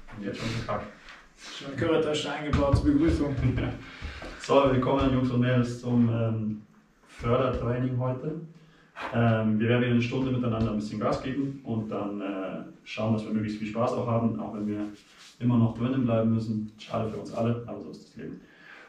Und jetzt schon verkackt. Schon Körpertasche eingebaut zur Begrüßung. So, willkommen Jungs und Mädels zum Fördertraining heute. Wir werden eine Stunde miteinander ein bisschen Gas geben und dann schauen, dass wir möglichst viel Spaß auch haben, auch wenn wir immer noch drinnen bleiben müssen. Schade für uns alle, aber so ist das Leben.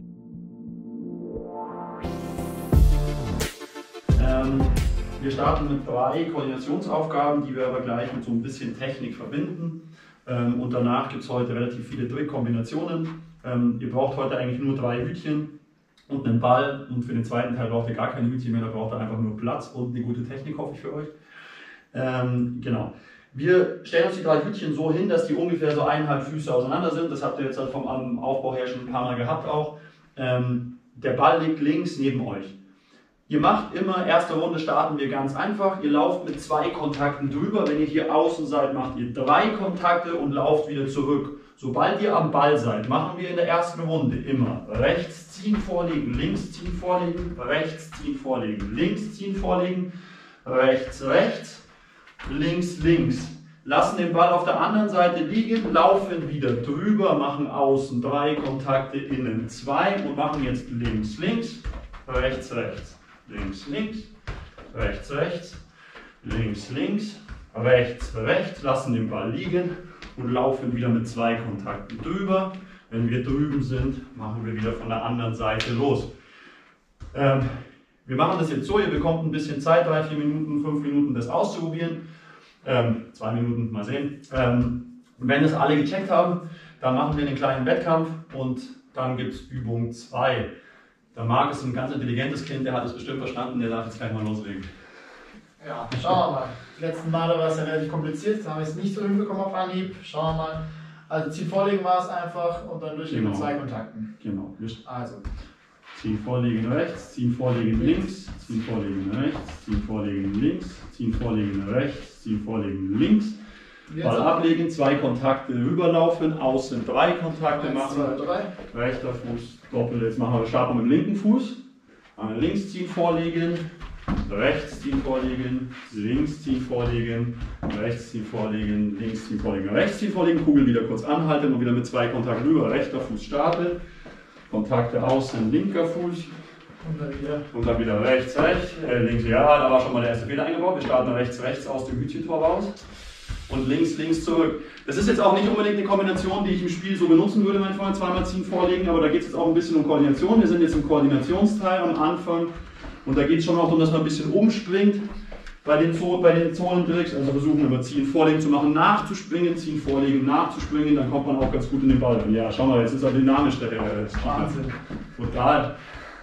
Wir starten mit 3 Koordinationsaufgaben, die wir aber gleich mit so ein bisschen Technik verbinden. Und danach gibt es heute relativ viele Trickkombinationen. Ihr braucht heute eigentlich nur 3 Hütchen und einen Ball. Und für den zweiten Teil braucht ihr gar keine Hütchen mehr, da braucht ihr einfach nur Platz und eine gute Technik, hoffe ich für euch. Genau. Wir stellen uns die 3 Hütchen so hin, dass die ungefähr so 1,5 Füße auseinander sind. Das habt ihr jetzt vom Aufbau her schon ein paar Mal gehabt auch. Der Ball liegt links neben euch. Ihr macht immer, erste Runde starten wir ganz einfach. Ihr lauft mit 2 Kontakten drüber. Wenn ihr hier außen seid, macht ihr 3 Kontakte und lauft wieder zurück. Sobald ihr am Ball seid, machen wir in der ersten Runde immer rechts ziehen, vorlegen, links ziehen, vorlegen, rechts ziehen, vorlegen, links ziehen, vorlegen, rechts, rechts, links, links. Lassen den Ball auf der anderen Seite liegen, laufen wieder drüber, machen außen 3 Kontakte, innen 2 und machen jetzt links, links, rechts, rechts. Links, links, rechts, rechts, links, links, rechts, rechts, lassen den Ball liegen und laufen wieder mit 2 Kontakten drüber. Wenn wir drüben sind, machen wir wieder von der anderen Seite los. Wir machen das jetzt so, ihr bekommt ein bisschen Zeit, 3, 4 Minuten, 5 Minuten das auszuprobieren. 2 Minuten, mal sehen. Und wenn das alle gecheckt haben, dann machen wir einen kleinen Wettkampf und dann gibt es Übung 2. Der Marc ist ein ganz intelligentes Kind, der hat es bestimmt verstanden, der darf jetzt gleich mal loslegen. Ja, schauen wir mal. Die letzten Male war es ja relativ kompliziert, da haben wir es nicht so hinbekommen auf Anhieb. Schauen wir mal. Also Ziel vorlegen war es einfach und dann durchgehen mit 2 Kontakten. Genau. Also. Ziehen vorlegen rechts, ziehen vorlegen links, ziehen vorlegen rechts, ziehen vorlegen links, ziehen vorlegen rechts, ziehen vorlegen links. Ball ablegen, 2 Kontakte rüberlaufen, außen 3 Kontakte 1, machen. 2, 3. Rechter Fuß, doppelt, jetzt machen wir, starten mit dem linken Fuß. Links ziehen, vorlegen, rechts ziehen, vorlegen, links ziehen, vorlegen, rechts ziehen, vorlegen, links ziehen, vorlegen, rechts ziehen, vorlegen, Kugel wieder kurz anhalten und wieder mit 2 Kontakten rüber, rechter Fuß startet, Kontakte außen, linker Fuß. Und dann wieder rechts, rechts, links, ja, da war schon mal der erste Fehler eingebaut. Wir starten rechts, rechts aus dem Hütchentor raus. Und links, links zurück. Das ist jetzt auch nicht unbedingt eine Kombination, die ich im Spiel so benutzen würde, mein Freund, 2-mal ziehen, vorlegen, aber da geht es jetzt auch ein bisschen um Koordination. Wir sind jetzt im Koordinationsteil am Anfang und da geht es schon auch darum, dass man ein bisschen umspringt bei den Zonentricks. Also versuchen wir ziehen, vorlegen zu machen, nachzuspringen, ziehen, vorlegen, nachzuspringen, dann kommt man auch ganz gut in den Ball. Ja, schau mal, jetzt ist er dynamisch, der Wahnsinn. Total.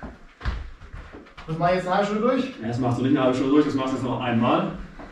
Das mache ich jetzt eine halbe Stunde durch? Ja, das machst du nicht eine halbe Stunde durch, das machst du jetzt noch einmal.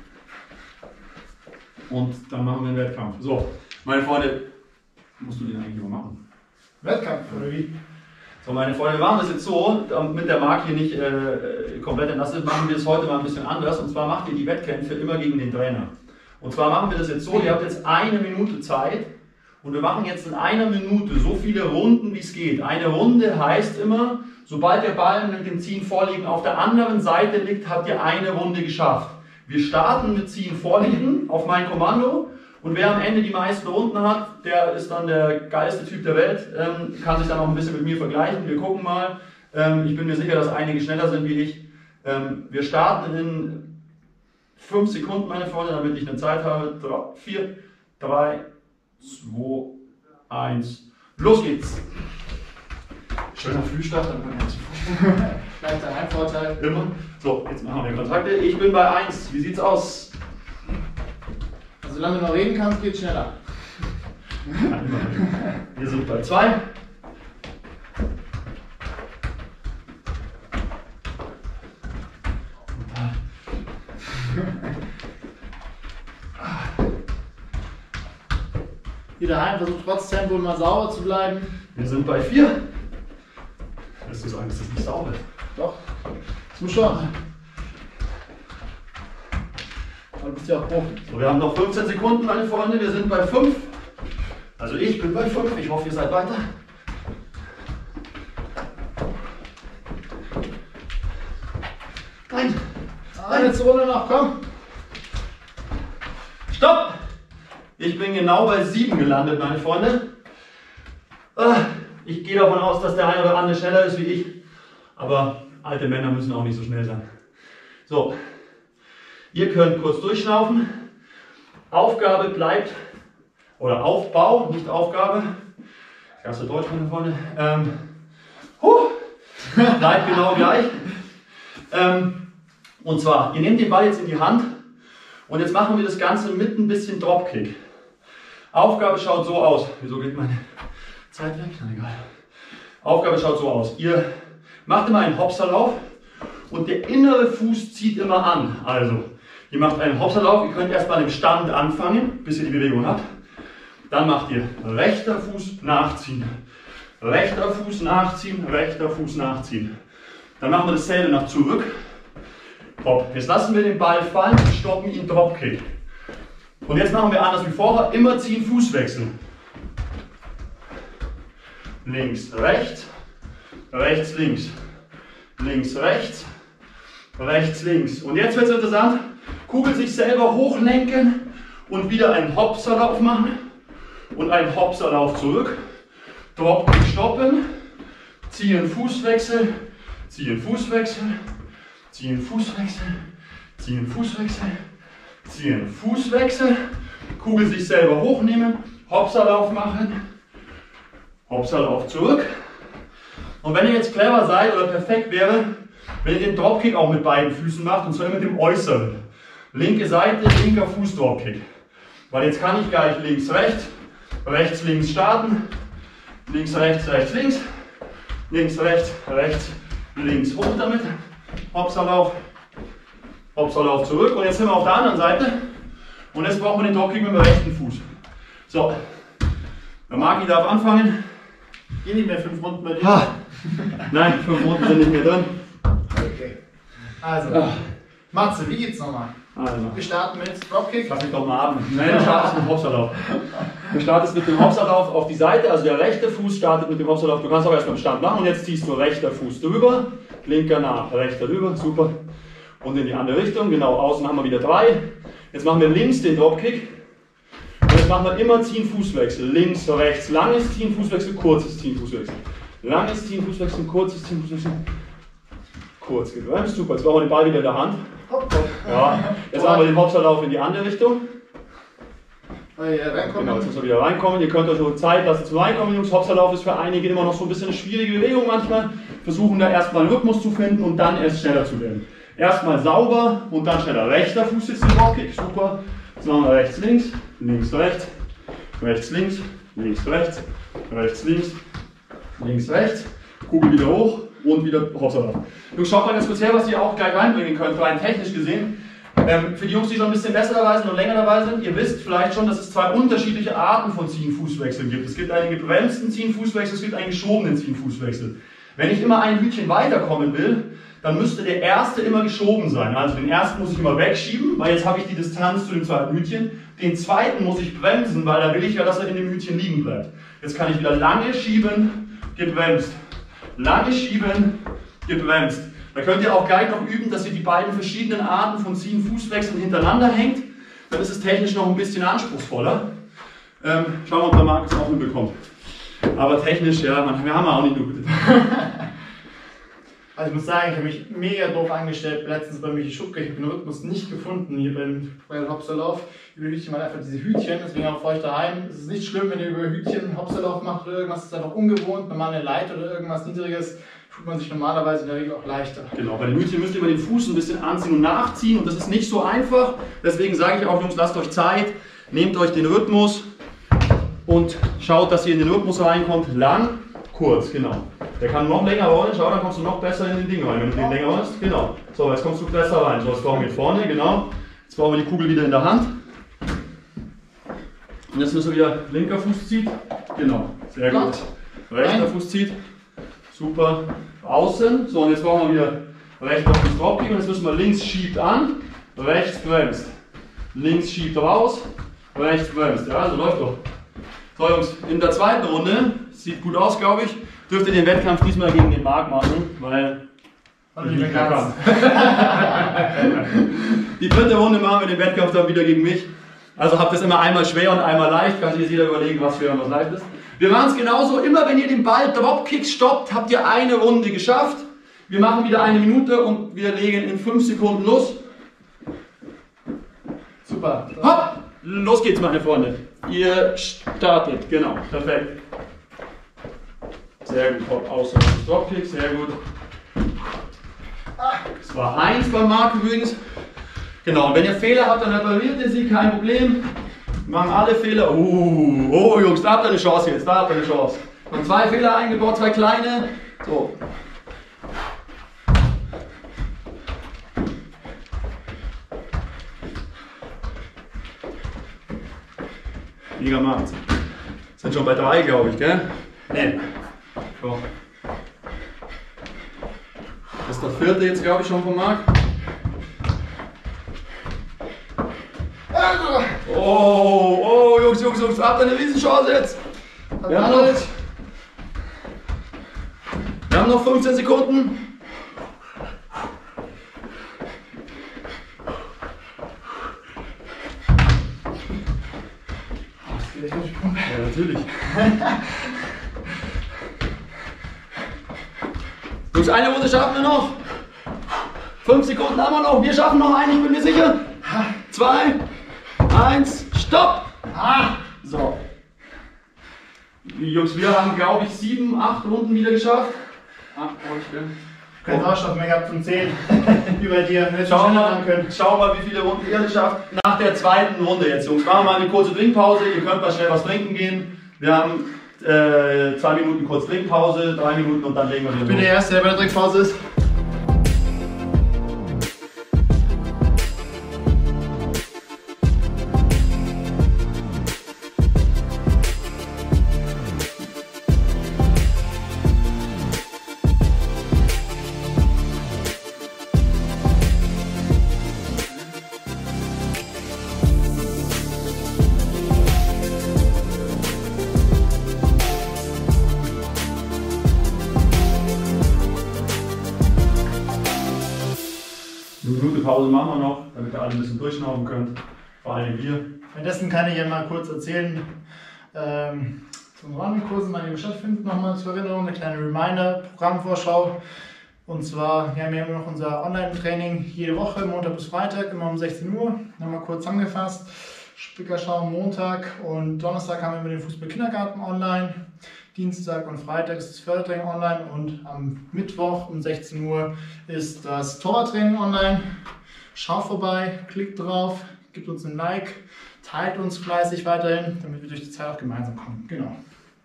Und dann machen wir einen Wettkampf. So, meine Freunde, musst du den eigentlich immer machen? Wettkampf, oder wie? So, meine Freunde, wir machen das jetzt so, damit der Marc hier nicht komplett entlassen ist, machen wir es heute mal ein bisschen anders. Und zwar macht ihr die Wettkämpfe immer gegen den Trainer. Und zwar machen wir das jetzt so, ihr habt jetzt 1 Minute Zeit und wir machen jetzt in 1 Minute so viele Runden, wie es geht. Eine Runde heißt immer, sobald der Ball mit dem Ziehen vorliegen auf der anderen Seite liegt, habt ihr eine Runde geschafft. Wir starten mit Ziehen vorliegen auf mein Kommando und wer am Ende die meisten Runden hat, der ist dann der geilste Typ der Welt, kann sich dann auch ein bisschen mit mir vergleichen. Wir gucken mal, ich bin mir sicher, dass einige schneller sind wie ich. Wir starten in 5 Sekunden, meine Freunde, damit ich eine Zeit habe. 4, 3, 2, 1, los geht's! Schöner Frühstart, dann können wir uns Vielleicht ein Heimvorteil. immer. So, jetzt machen wir Kontakte. Ich bin bei 1. Wie sieht's aus? Also, solange du noch reden kannst, geht's schneller. Ja, immer. Wir sind bei 2. Hier daheim versucht trotz Tempo immer sauber zu bleiben. Wir sind bei 4. Willst du sagen, dass das nicht sauber ist? Doch, das muss schon. Aber du bist ja auch Profi. So, wir haben noch 15 Sekunden, meine Freunde. Wir sind bei 5. Also ich bin bei 5. Ich hoffe, ihr seid weiter. Nein. Eine Runde noch, komm. Stopp! Ich bin genau bei 7 gelandet, meine Freunde. Ich gehe davon aus, dass der eine oder andere schneller ist wie ich. Aber alte Männer müssen auch nicht so schnell sein. So, ihr könnt kurz durchschnaufen. Aufgabe bleibt, oder Aufbau, nicht Aufgabe. Das erste Deutsch, meine Freunde. Bleibt genau gleich. Und zwar, ihr nehmt den Ball jetzt in die Hand und jetzt machen wir das Ganze mit ein bisschen Dropkick. Aufgabe schaut so aus. Wieso geht meine Zeit weg? Na egal. Aufgabe schaut so aus. Ihr macht immer einen Hopserlauf und der innere Fuß zieht immer an. Also, ihr macht einen Hopserlauf, ihr könnt erstmal im Stand anfangen, bis ihr die Bewegung habt. Dann macht ihr rechter Fuß nachziehen, rechter Fuß nachziehen, rechter Fuß nachziehen. Dann machen wir dasselbe nach zurück. Hopp. Jetzt lassen wir den Ball fallen und stoppen ihn Dropkick. Und jetzt machen wir anders wie vorher, immer ziehen, Fußwechsel. Links, rechts, rechts, links, links, rechts, rechts, links. Und jetzt wird es interessant, Kugel sich selber hochlenken und wieder einen Hopserlauf machen und einen Hopserlauf zurück. Dropkick stoppen, ziehen, Fußwechsel, ziehen, Fußwechsel, ziehen, Fußwechsel, ziehen, Fußwechsel, ziehen, Fußwechsel, Kugel sich selber hochnehmen, Hopserlauf machen, Hopserlauf zurück. Und wenn ihr jetzt clever seid oder perfekt wäre, wenn ihr den Dropkick auch mit beiden Füßen macht, und zwar mit dem äußeren. Linke Seite, linker Fuß Dropkick. Weil jetzt kann ich gleich links, rechts, rechts, links starten, links, rechts, rechts, links, links, rechts, rechts, links, hoch damit, Hopserlauf, Hopserlauf zurück. Und jetzt sind wir auf der anderen Seite und jetzt brauchen wir den Dropkick mit dem rechten Fuß. So, der Maki darf anfangen. Geh nicht mehr 5 Runden bei dir. Nein, 5 Runden sind nicht mehr drin. Okay. Also, Matze, wie geht's nochmal? Also. Wir starten mit Dropkick. Lass mich doch mal atmen. Nein, du startest mit dem Hopserlauf. Du startest mit dem Hopserlauf auf die Seite, also der rechte Fuß startet mit dem Hopserlauf. Du kannst auch erst beim Stand machen und jetzt ziehst du rechter Fuß drüber, linker nach, rechter drüber, super. Und in die andere Richtung, genau, außen haben wir wieder 3. Jetzt machen wir links den Dropkick. Und jetzt machen wir immer Ziehen, Fußwechsel. Links, rechts, langes Ziehen, Fußwechsel, kurzes Ziehen, Fußwechsel. Langes Ziehen, Fußwechsel, kurzes Ziehen, Fußwechsel. Kurz gebremst, super. Jetzt brauchen wir den Ball wieder in der Hand. Ja, jetzt machen wir den Hopserlauf in die andere Richtung. Genau, jetzt müssen wir wieder reinkommen. Ihr könnt euch so Zeit lassen zum Reinkommen, Jungs. Hopserlauf ist für einige immer noch so ein bisschen eine schwierige Bewegung manchmal. Versuchen da erstmal einen Rhythmus zu finden und dann erst schneller zu werden. Erstmal sauber und dann schneller. Rechter Fuß jetzt den Dropkick, super. Jetzt machen wir rechts, links, links, rechts, rechts, links, links, rechts, rechts, links, links, rechts. Kugel wieder hoch und wieder Hopserlauf. Jungs, schaut mal ganz kurz her, was ihr auch gleich reinbringen könnt, rein technisch gesehen. Für die Jungs, die schon ein bisschen besser dabei sind und länger dabei sind, ihr wisst vielleicht schon, dass es 2 unterschiedliche Arten von Ziehen-Fußwechseln gibt. Es gibt einen gebremsten Ziehen-Fußwechsel, es gibt einen geschobenen Ziehen-Fußwechsel. Wenn ich immer ein Hütchen weiterkommen will, dann müsste der erste immer geschoben sein. Also den ersten muss ich immer wegschieben, weil jetzt habe ich die Distanz zu dem zweiten Hütchen. Den zweiten muss ich bremsen, weil da will ich ja, dass er in dem Hütchen liegen bleibt. Jetzt kann ich wieder lange schieben, gebremst. Lange schieben, gebremst. Da könnt ihr auch gleich noch üben, dass ihr die beiden verschiedenen Arten von Ziehen, Fußwechseln hintereinander hängt. Dann ist es technisch noch ein bisschen anspruchsvoller. Schauen wir mal, ob der Marc es auch hinbekommt. Aber technisch, ja, wir haben auch nicht nur gute Tage. Also ich muss sagen, ich habe mich mega doof angestellt, letztens bei Michi Schubke, ich habe den Rhythmus nicht gefunden hier beim Hopserlauf. Über Hütchen mal einfach diese Hütchen, deswegen auch für euch daheim. Es ist nicht schlimm, wenn ihr über Hütchen Hopserlauf macht oder irgendwas, das ist einfach ungewohnt, normal eine Leiter oder irgendwas Niedriges, tut man sich normalerweise in der Regel auch leichter. Genau, bei den Hütchen müsst ihr immer den Fuß ein bisschen anziehen und nachziehen und das ist nicht so einfach. Deswegen sage ich auch, Jungs, lasst euch Zeit, nehmt euch den Rhythmus und schaut, dass ihr in den Rhythmus reinkommt. Lang, kurz, genau. Der kann noch länger rollen, schau, dann kommst du noch besser in den Ding rein, wenn du den länger rollst. Genau. So, jetzt kommst du besser rein. So, jetzt brauchen wir vorne, genau. Jetzt brauchen wir die Kugel wieder in der Hand. Und jetzt müssen wir wieder linker Fuß zieht. Genau, sehr gut. Rechter Fuß zieht. Super. Außen. So, und jetzt brauchen wir wieder rechter Fuß Dropkick. Und jetzt müssen wir links schiebt an, rechts bremst. Links schiebt raus, rechts bremst. Ja, also läuft doch. So, Jungs, in der zweiten Runde, sieht gut aus, glaube ich, dürft ihr den Wettkampf diesmal gegen den Marc machen, weil ich nicht mehr kann. Die dritte Runde machen wir den Wettkampf dann wieder gegen mich. Also habt das immer einmal schwer und einmal leicht, kann sich jetzt jeder überlegen, was schwer und was leicht ist. Wir machen es genauso, immer wenn ihr den Ball Dropkicks stoppt, habt ihr eine Runde geschafft. Wir machen wieder 1 Minute und wir legen in 5 Sekunden los. Super. Hopp! Los geht's, meine Freunde. Ihr startet, genau, perfekt. Sehr gut, hopp, außer Dropkick, sehr gut. Das war 1 beim Marc übrigens. Genau, und wenn ihr Fehler habt, dann repariert ihr sie, kein Problem. Wir machen alle Fehler. Oh Jungs, da habt ihr eine Chance jetzt, da habt ihr eine Chance. Wir haben 2 Fehler eingebaut, 2 kleine. So. Mega macht's. Sind schon bei 3, glaube ich, gell? Nee. So. Das ist der 4. jetzt, glaube ich, schon von Marc. Oh, Jungs, habt ihr eine Riesenchance jetzt? Wir haben noch 15 Sekunden. Ja, natürlich. Jungs, eine Runde schaffen wir noch. 5 Sekunden haben wir noch. Wir schaffen noch eine, ich bin mir sicher. 2, 1, stopp! So. Jungs, wir haben, glaube ich, 7, 8 Runden wieder geschafft. 8, Kein Sauerstoffmenge gehabt von 10. Wie bei dir. Schau mal, wie viele Runden ihr schafft. Nach der 2. Runde jetzt, Jungs. Machen wir mal eine kurze Trinkpause. Ihr könnt mal schnell was trinken gehen. Wir haben 2 Minuten kurz Trinkpause, 3 Minuten und dann legen wir wieder los. Ich bin der Erste, der bei der Trinkpause ist. Eine Minute Pause machen wir noch, damit ihr alle ein bisschen durchschnaufen könnt. Vor allem wir. Währenddessen kann ich ja mal kurz erzählen, zu unseren Online-Kursen, die stattfinden, nochmal zur Erinnerung, eine kleine Reminder, Programmvorschau. Und zwar, wir haben ja immer noch unser Online-Training jede Woche, Montag bis Freitag, immer um 16 Uhr. Nochmal kurz zusammengefasst. Spickerschau Montag und Donnerstag haben wir mit dem Fußball-Kindergarten online. Dienstag und Freitag ist das Fördertraining online und am Mittwoch um 16 Uhr ist das Torwarttraining online. Schaut vorbei, klickt drauf, gebt uns ein Like, teilt uns fleißig weiterhin, damit wir durch die Zeit auch gemeinsam kommen. Genau.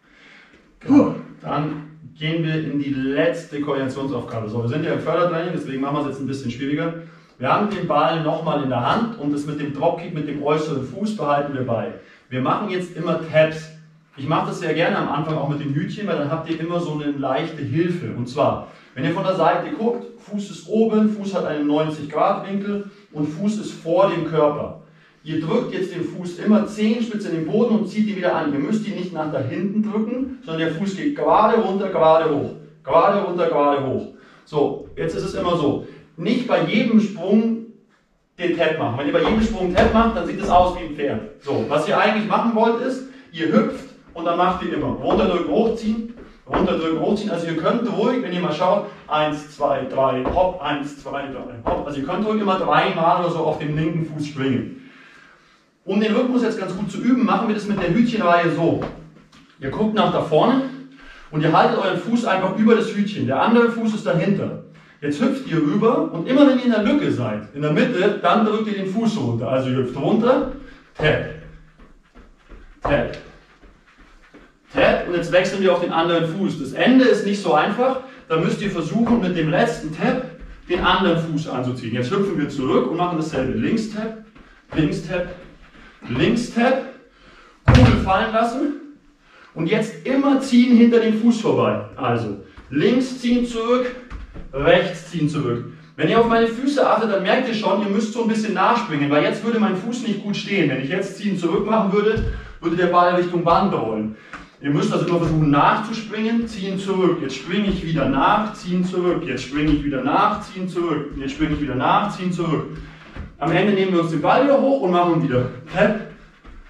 Dann gehen wir in die letzte Koordinationsaufgabe. So, wir sind ja im Fördertraining, deswegen machen wir es jetzt ein bisschen schwieriger. Wir haben den Ball nochmal in der Hand und das mit dem Dropkick, mit dem äußeren Fuß behalten wir bei. Wir machen jetzt immer Taps. Ich mache das sehr gerne am Anfang auch mit dem Hütchen, weil dann habt ihr immer so eine leichte Hilfe. Und zwar, wenn ihr von der Seite guckt, Fuß ist oben, Fuß hat einen 90-Grad-Winkel und Fuß ist vor dem Körper. Ihr drückt jetzt den Fuß immer Zehenspitze in den Boden und zieht ihn wieder an. Ihr müsst ihn nicht nach da hinten drücken, sondern der Fuß geht gerade runter, gerade hoch. Gerade runter, gerade hoch. So, jetzt ist es immer so. Nicht bei jedem Sprung den Tap machen. Wenn ihr bei jedem Sprung Tap macht, dann sieht es aus wie ein Pferd. So, was ihr eigentlich machen wollt ist, ihr hüpft und dann macht ihr immer runterdrücken, hochziehen, runterdrücken, hochziehen. Also ihr könnt ruhig, wenn ihr mal schaut, 1, 2, 3, hopp, 1, 2, 3, hopp. Also ihr könnt ruhig immer 3 Mal oder so auf dem linken Fuß springen. Um den Rhythmus jetzt ganz gut zu üben, machen wir das mit der Hütchenreihe so. Ihr guckt nach da vorne und ihr haltet euren Fuß einfach über das Hütchen. Der andere Fuß ist dahinter. Jetzt hüpft ihr rüber und immer wenn ihr in der Lücke seid, in der Mitte, dann drückt ihr den Fuß runter. Also ihr hüpft runter, Tap, Tap, Tap und jetzt wechseln wir auf den anderen Fuß. Das Ende ist nicht so einfach, da müsst ihr versuchen mit dem letzten Tap den anderen Fuß anzuziehen. Jetzt hüpfen wir zurück und machen dasselbe. Links Tap, links Tap, links Tap, Kugel fallen lassen und jetzt immer ziehen hinter dem Fuß vorbei. Also links ziehen zurück, rechts ziehen zurück. Wenn ihr auf meine Füße achtet, dann merkt ihr schon, ihr müsst so ein bisschen nachspringen, weil jetzt würde mein Fuß nicht gut stehen. Wenn ich jetzt ziehen zurück machen würde, würde der Ball Richtung Band rollen. Ihr müsst also immer versuchen nachzuspringen, ziehen zurück. Jetzt springe ich wieder nach, ziehen zurück. Jetzt springe ich wieder nach, ziehen zurück. Jetzt springe ich wieder nach, ziehen zurück. Am Ende nehmen wir uns den Ball wieder hoch und machen wieder Tap,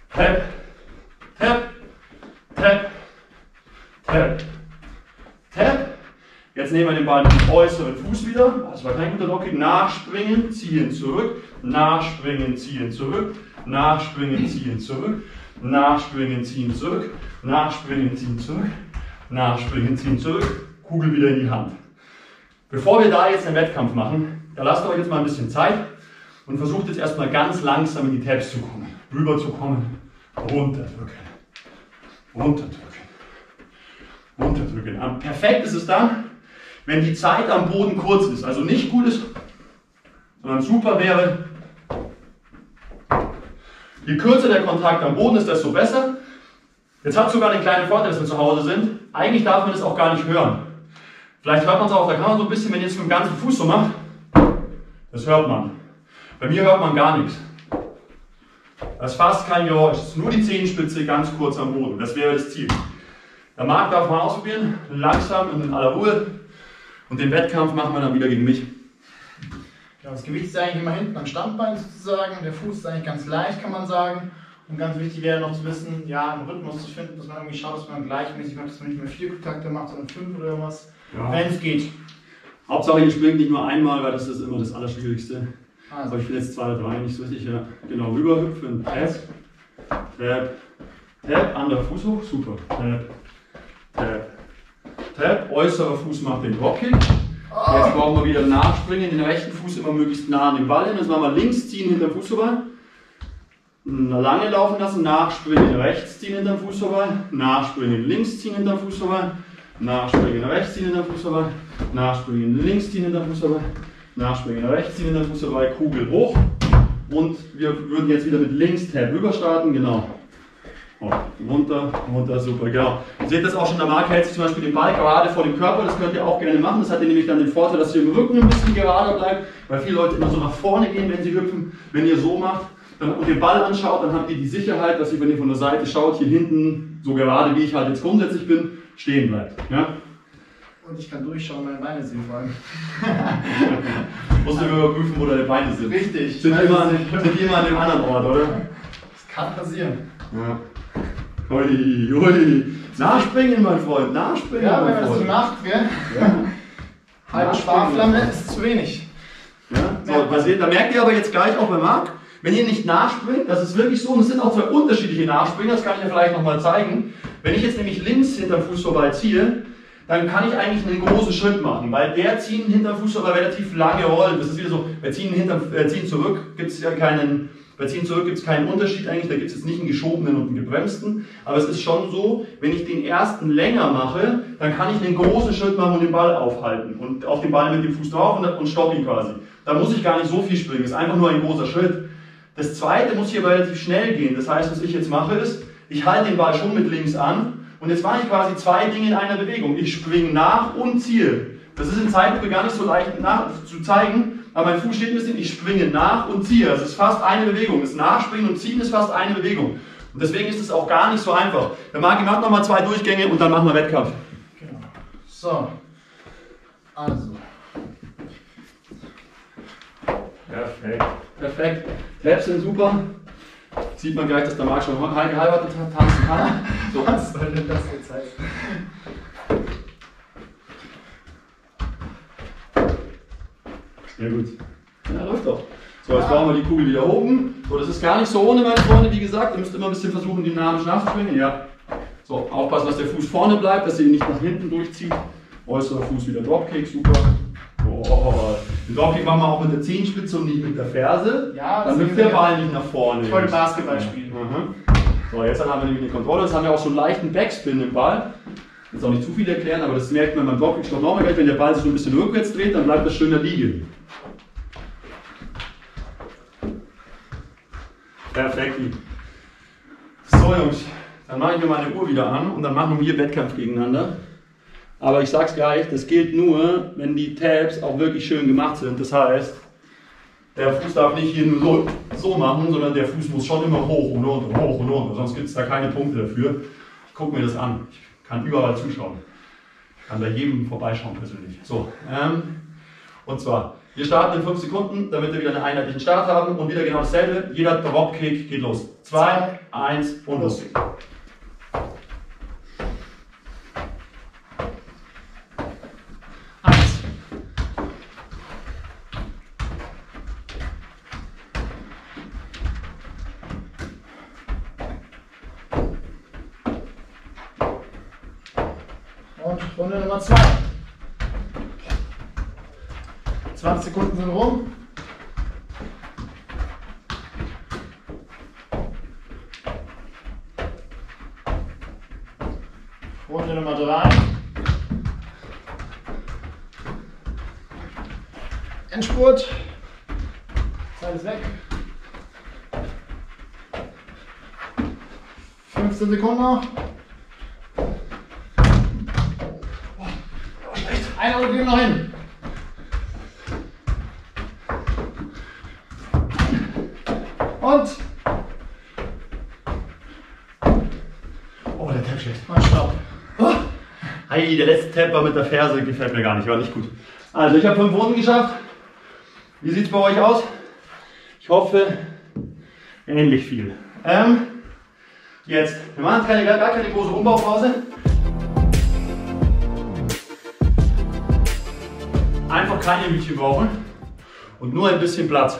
Tap, Tap, Tap, Tap, Tap. Jetzt nehmen wir den Ball mit dem äußeren Fuß wieder. Das war kein guter Dropkick. Nachspringen, ziehen, zurück. Nachspringen, ziehen, zurück. Nachspringen, ziehen, zurück. Nachspringen, ziehen, zurück. Nachspringen, ziehen, zurück. Nachspringen, ziehen, zurück. Kugel wieder in die Hand. Bevor wir da jetzt einen Wettkampf machen, da lasst euch jetzt mal ein bisschen Zeit und versucht jetzt erstmal ganz langsam in die Taps zu kommen. Rüber zu kommen, runterdrücken, runterdrücken, runterdrücken. Perfekt ist es dann, wenn die Zeit am Boden kurz ist, also nicht gut ist, sondern super wäre, je kürzer der Kontakt am Boden ist, desto besser. Jetzt hat es sogar den kleinen Vorteil, dass wir zu Hause sind. Eigentlich darf man das auch gar nicht hören. Vielleicht hört man es auch auf der Kamera so ein bisschen, wenn ihr es mit dem ganzen Fuß so macht. Das hört man. Bei mir hört man gar nichts. Das ist fast kein Geräusch. Es ist nur die Zehenspitze ganz kurz am Boden. Das wäre das Ziel. Der Marc darf mal ausprobieren, langsam und in aller Ruhe. Und den Wettkampf machen wir dann wieder gegen mich. Ja, das Gewicht ist eigentlich immer hinten am Standbein sozusagen. Der Fuß ist eigentlich ganz leicht, kann man sagen. Und ganz wichtig wäre noch zu wissen, ja, einen Rhythmus zu finden, dass man irgendwie schaut, dass man gleichmäßig macht, dass man nicht mehr 4 Kontakte macht, sondern 5 oder was. Ja. Wenn es geht. Hauptsache, ihr springt nicht nur einmal, weil das ist immer das Allerschwierigste. Also. Aber ich bin jetzt 2 oder 3 nicht so richtig. Ja. Genau, rüberhüpfen. Tap, Tap, Tap, anderer Fuß hoch, super. Tap, Tap, Tap, äußerer Fuß macht den Dropkick. Jetzt brauchen wir wieder nachspringen, den rechten Fuß immer möglichst nah an den Ball hin. Jetzt machen wir links ziehen hinter dem Fuß vorbei. Lange laufen lassen, nachspringen, rechts ziehen hinter dem Fuß vorbei. Nachspringen, links ziehen hinter dem Fuß vorbei. Nachspringen, rechts ziehen hinter dem Fuß vorbei. Nachspringen, links ziehen hinter dem Fuß vorbei. Nachspringen, rechts ziehen hinter dem Fuß vorbei. Kugel hoch. Und wir würden jetzt wieder mit links Tab rüber starten, genau. Oh, runter, runter, super, genau. Ihr seht das auch schon, der Marc hält sich zum Beispiel den Ball gerade vor dem Körper, das könnt ihr auch gerne machen. Das hat ihr nämlich dann den Vorteil, dass ihr im Rücken ein bisschen gerader bleibt, weil viele Leute immer so nach vorne gehen, wenn sie hüpfen. Wenn ihr so macht und den Ball anschaut, dann habt ihr die Sicherheit, dass ihr, wenn ihr von der Seite schaut, hier hinten, so gerade wie ich halt jetzt grundsätzlich bin, stehen bleibt. Ja? Und ich kann durchschauen, meine Beine sind vor allem. Musst du überprüfen, wo deine Beine sind. Richtig. Sind immer an dem anderen Ort, oder? Das kann passieren. Ja. Ui, ui. Nachspringen, mein Freund, nachspringen. Ja, wenn mein man das Freund. nicht macht, gell? Ja. Halbe Sparflamme ist zu wenig. Ja? So, da merkt ihr aber jetzt gleich auch bei Marc, wenn ihr nicht nachspringt, das ist wirklich so, und es sind auch 2 unterschiedliche Nachspringer, das kann ich ja vielleicht nochmal zeigen. Wenn ich jetzt nämlich links hinterm Fuß vorbei ziehe, dann kann ich eigentlich einen großen Schritt machen, weil der Ziehen hinterm Fuß aber relativ lange rollt. Das ist wieder so, bei Ziehen zurück gibt es ja keinen. Bei Ziehen zurück gibt es keinen Unterschied eigentlich, da gibt es jetzt nicht einen geschobenen und einen gebremsten, aber es ist schon so, wenn ich den ersten länger mache, dann kann ich einen großen Schritt machen und den Ball aufhalten und auf den Ball mit dem Fuß drauf und stopp ihn quasi. Da muss ich gar nicht so viel springen, das ist einfach nur ein großer Schritt. Das zweite muss hier aber relativ schnell gehen, das heißt, was ich jetzt mache ist, ich halte den Ball schon mit links an und jetzt mache ich quasi 2 Dinge in einer Bewegung. Ich springe nach und ziehe. Das ist in Zeitlupe gar nicht so leicht zu zeigen, aber mein Fuß steht ein bisschen, ich springe nach und ziehe. Das ist fast eine Bewegung. Das Nachspringen und Ziehen ist fast eine Bewegung. Und deswegen ist es auch gar nicht so einfach. Der Marc macht nochmal 2 Durchgänge und dann machen wir Wettkampf. Genau. So. Also. Perfekt. Perfekt. Taps sind super. Sieht man gleich, dass der Marc schon geheiratet hat, tanzen kann. So. Was soll denn das jetzt heißen? Ja gut. Ja, läuft doch. So, jetzt brauchen wir die Kugel wieder oben. So, das ist gar nicht so ohne, meine Freunde, wie gesagt. Ihr müsst immer ein bisschen versuchen, dynamisch nachzuspringen. Ja. So, aufpassen, dass der Fuß vorne bleibt, dass ihr ihn nicht nach hinten durchzieht. Äußerer Fuß wieder Dropkick, super. Oh, den Dropkick machen wir auch mit der Zehenspitze und nicht mit der Ferse. Ja, dann hüpft der Ball nicht nach vorne. Ich wollte Basketball spielen. So, jetzt haben wir nämlich eine Kontrolle. Jetzt haben wir auch so einen leichten Backspin im Ball. Jetzt auch nicht zu viel erklären, aber das merkt man beim Dropkick schon nochmal gleich. Wenn der Ball sich so ein bisschen rückwärts dreht, dann bleibt das schön da liegen. Perfekt. So Jungs, dann mache ich mir meine Uhr wieder an und dann machen wir Wettkampf gegeneinander. Aber ich sag's gleich, das gilt nur, wenn die Tabs auch wirklich schön gemacht sind. Das heißt, der Fuß darf nicht hier nur so machen, sondern der Fuß muss schon immer hoch und runter, hoch und runter. Sonst gibt es da keine Punkte dafür. Ich gucke mir das an. Ich kann überall zuschauen. Ich kann bei jedem vorbeischauen persönlich. So, und zwar, wir starten in 5 Sekunden, damit wir wieder einen einheitlichen Start haben und wieder genau dasselbe. Jeder Dropkick geht los. 2, 1 und los. Und Runde Nummer 2. 20 Sekunden sind rum. Runde Nummer 3. Endspurt. Zeit ist weg. 15 Sekunden noch. Eine Runde gehen noch hin. Und. Oh, der Tap schlecht. Und Stopp. Oh. Hey, der letzte Tap war mit der Ferse, gefällt mir gar nicht, war nicht gut. Also ich habe 5 Runden geschafft. Wie sieht es bei euch aus? Ich hoffe, ähnlich viel. Jetzt, wir machen jetzt gar keine große Umbaupause. Einfach keine Hütchen brauchen und nur ein bisschen Platz.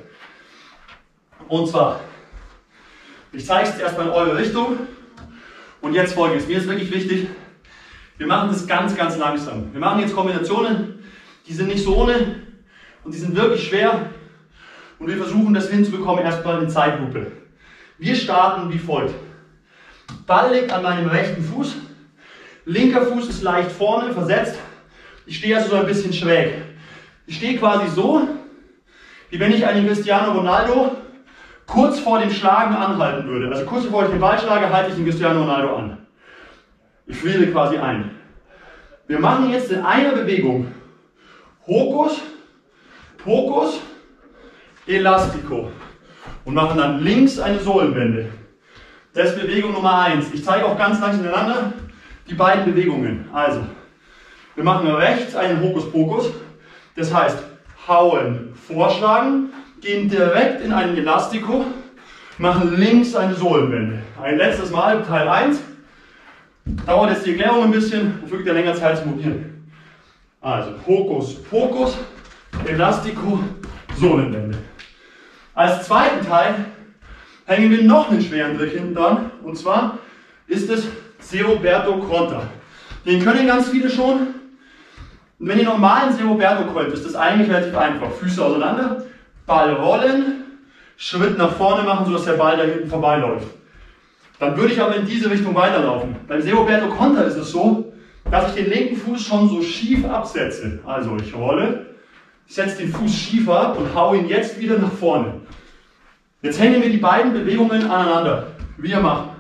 Und zwar, ich zeige es erstmal in eure Richtung und jetzt Folgendes. Mir ist wirklich wichtig, wir machen das ganz, ganz langsam. Wir machen jetzt Kombinationen, die sind nicht so ohne und die sind wirklich schwer und wir versuchen das hinzubekommen erstmal in Zeitlupe. Wir starten wie folgt. Ball liegt an meinem rechten Fuß, linker Fuß ist leicht vorne, versetzt. Ich stehe also so ein bisschen schräg. Ich stehe quasi so, wie wenn ich einen Cristiano Ronaldo kurz vor dem Schlagen anhalten würde. Also kurz bevor ich den Ball schlage, halte ich den Cristiano Ronaldo an. Ich friere quasi ein. Wir machen jetzt in einer Bewegung Hokus, Pokus, Elastico und machen dann links eine Sohlenwende. Das ist Bewegung Nummer 1. Ich zeige auch ganz langsam hintereinander die beiden Bewegungen. Also, wir machen rechts einen Hokuspokus, das heißt hauen, vorschlagen, gehen direkt in einen Elastico, machen links eine Sohlenwende. Ein letztes Mal, Teil 1. Dauert jetzt die Erklärung ein bisschen, fügt ja länger Zeit zum Probieren. Also Hokuspokus, Elastico, Sohlenwende. Als zweiten Teil hängen wir noch einen schweren Trick hinten dran, und zwar ist es Seroberto Conta. Den können ganz viele schon. Und wenn ihr normalen Seroberto könnt, ist das eigentlich relativ einfach. Füße auseinander, Ball rollen, Schritt nach vorne machen, sodass der Ball da hinten vorbeiläuft. Dann würde ich aber in diese Richtung weiterlaufen. Beim Seroberto Conta ist es so, dass ich den linken Fuß schon so schief absetze. Also ich rolle, setze den Fuß schief ab und haue ihn jetzt wieder nach vorne. Jetzt hängen wir die beiden Bewegungen aneinander. Wir machen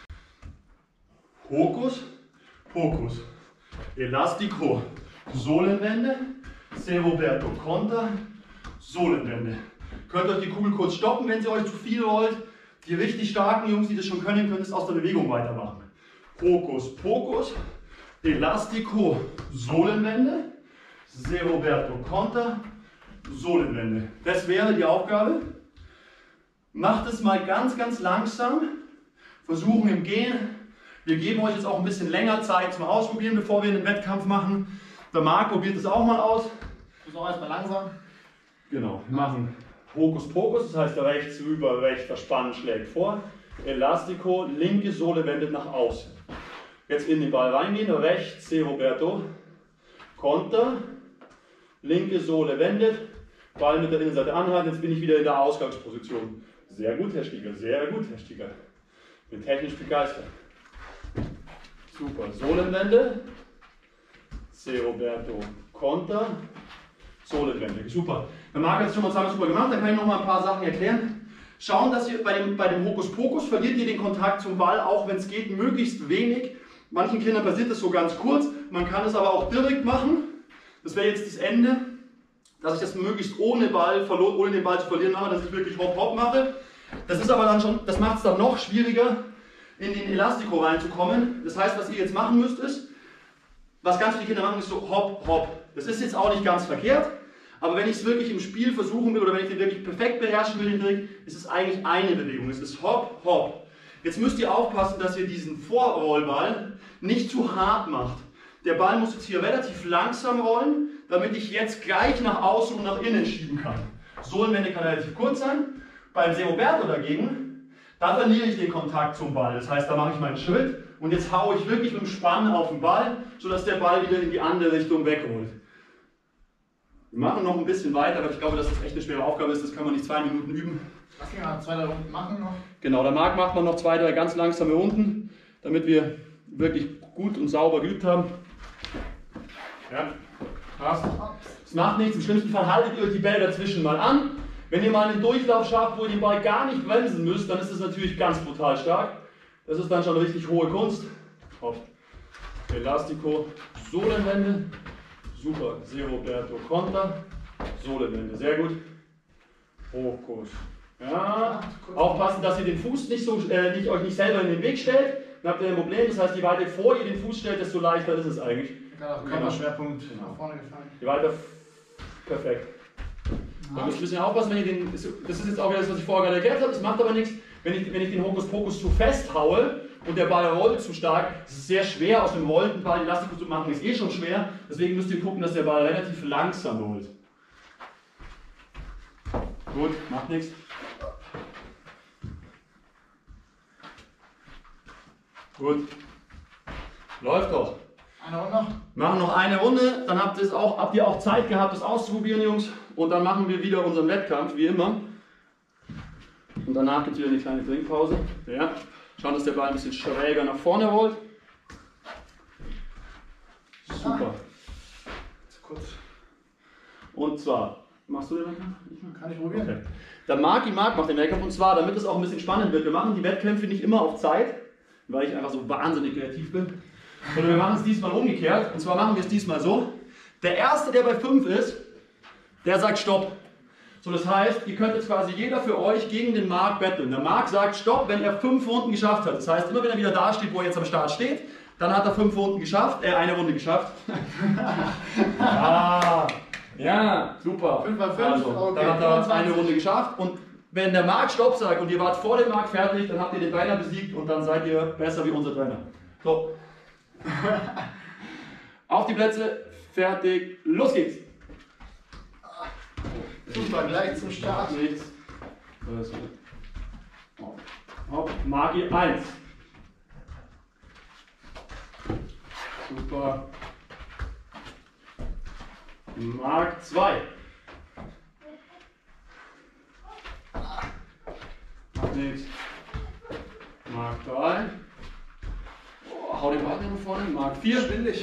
Hokus, Pokus, Elastico, Sohlenwende, Seroberto Conta, Sohlenwende. Könnt euch die Kugel kurz stoppen, wenn sie euch zu viel rollt. Die richtig starken Jungs, die das schon können, können es aus der Bewegung weitermachen. Hokus, Pokus, Elastico, Sohlenwende, Seroberto Conta, Sohlenwende. Das wäre die Aufgabe. Macht es mal ganz, ganz langsam. Versuchen im Gehen. Wir geben euch jetzt auch ein bisschen länger Zeit zum Ausprobieren, bevor wir einen Wettkampf machen. Der Marc probiert es auch mal aus. Ich muss auch erstmal langsam. Genau, wir machen Hokus Pokus, das heißt rechts rüber, rechter Spannen schlägt vor. Elastico, linke Sohle wendet nach außen. Jetzt in den Ball reingehen, rechts Seroberto, Conta, linke Sohle wendet, Ball mit der Innenseite anhalten, jetzt bin ich wieder in der Ausgangsposition. Sehr gut, Herr Stieger, sehr gut, Herr Stieger. Bin technisch begeistert. Super, Sohlenwende, Seroberto Conta, Sohlenwende. Super. Der Marc hat es schon mal zusammen super gemacht, da kann ich noch mal ein paar Sachen erklären. Schauen, dass ihr bei dem Hokus Pokus verliert ihr den Kontakt zum Ball, auch wenn es geht, möglichst wenig. Manchen Kindern passiert das so ganz kurz, man kann es aber auch direkt machen. Das wäre jetzt das Ende, dass ich das möglichst ohne den Ball zu verlieren mache, dass ich wirklich Hop-Hop mache. Das ist aber dann schon, das macht es dann noch schwieriger, in den Elastico reinzukommen. Das heißt, was ihr jetzt machen müsst ist, was ganz viele Kinder machen, ist so Hop, Hop. Das ist jetzt auch nicht ganz verkehrt, aber wenn ich es wirklich im Spiel versuchen will oder wenn ich den wirklich perfekt beherrschen will, den Trick, ist es eigentlich eine Bewegung. Es ist Hop, Hop. Jetzt müsst ihr aufpassen, dass ihr diesen Vorrollball nicht zu hart macht. Der Ball muss jetzt hier relativ langsam rollen, damit ich jetzt gleich nach außen und nach innen schieben kann. Sohlenwende kann relativ kurz sein. Beim Seroberto dagegen, da verliere ich den Kontakt zum Ball. Das heißt, da mache ich meinen Schritt und jetzt haue ich wirklich mit dem Spann auf den Ball, sodass der Ball wieder in die andere Richtung wegrollt. Wir machen noch ein bisschen weiter, aber ich glaube, dass das echt eine schwere Aufgabe ist. Das kann man nicht 2 Minuten üben. Lass mich mal 2, 3 Runden machen noch. Genau, danach macht man noch 2, 3 ganz langsame Runden, damit wir wirklich gut und sauber geübt haben. Ja, passt. Es macht nichts. Im schlimmsten Fall haltet ihr euch die Bälle dazwischen mal an. Wenn ihr mal einen Durchlauf schafft, wo ihr den Ball gar nicht bremsen müsst, dann ist das natürlich ganz brutal stark. Das ist dann schon richtig hohe Kunst. Hopp. Elastico, Sohlenwende. Super. Seroberto Konter. Sohlenwende. Sehr gut. Fokus. Ja. Aufpassen, dass ihr den Fuß euch nicht selber in den Weg stellt. Dann habt ihr ein Problem. Das heißt, je weiter vor ihr den Fuß stellt, desto leichter ist es eigentlich. Genau, Körperschwerpunkt nach vorne gefallen. Je weiter. Perfekt. Da müsst ihr ein bisschen aufpassen, wenn ihr den. Das ist jetzt auch wieder das, was ich vorher gerade erklärt habe. Das macht aber nichts. Wenn ich den Hokuspokus zu fest haue und der Ball rollt zu stark, ist es sehr schwer, aus dem rollenden Ball Elastico zu machen. Ist eh schon schwer. Deswegen müsst ihr gucken, dass der Ball relativ langsam rollt. Gut, macht nichts. Gut. Läuft doch. Eine Runde noch? Machen noch eine Runde, dann habt ihr auch Zeit gehabt, das auszuprobieren, Jungs. Und dann machen wir wieder unseren Wettkampf, wie immer. Und danach gibt es wieder eine kleine Trinkpause. Ja. Schauen, dass der Ball ein bisschen schräger nach vorne rollt. Super. Kurz. Und zwar, machst du den Wettkampf? Kann ich probieren. Okay. Der Marc macht den Wettkampf, und zwar, damit es auch ein bisschen spannend wird. Wir machen die Wettkämpfe nicht immer auf Zeit, weil ich einfach so wahnsinnig kreativ bin. Sondern wir machen es diesmal umgekehrt. Und zwar machen wir es diesmal so. Der Erste, der bei 5 ist, der sagt Stopp. So, das heißt, ihr könnt jetzt quasi jeder für euch gegen den Marc betteln. Der Marc sagt Stopp, wenn er 5 Runden geschafft hat. Das heißt, immer wenn er wieder da steht, wo er jetzt am Start steht, dann hat er 5 Runden geschafft, eine Runde geschafft. Ja, super. 5 mal 5, also, okay. dann hat er eine Runde geschafft. Und wenn der Marc Stopp sagt und ihr wart vor dem Marc fertig, dann habt ihr den Trainer besiegt und dann seid ihr besser wie unser Trainer. So. Auf die Plätze, fertig, los geht's! Super, gleich zum Start. Nichts. Hopp, Magi 1. Super. Mark 2. Macht nichts. Mark 3. Oh, hau den Ball nach vorne. Mark 4. Ständig.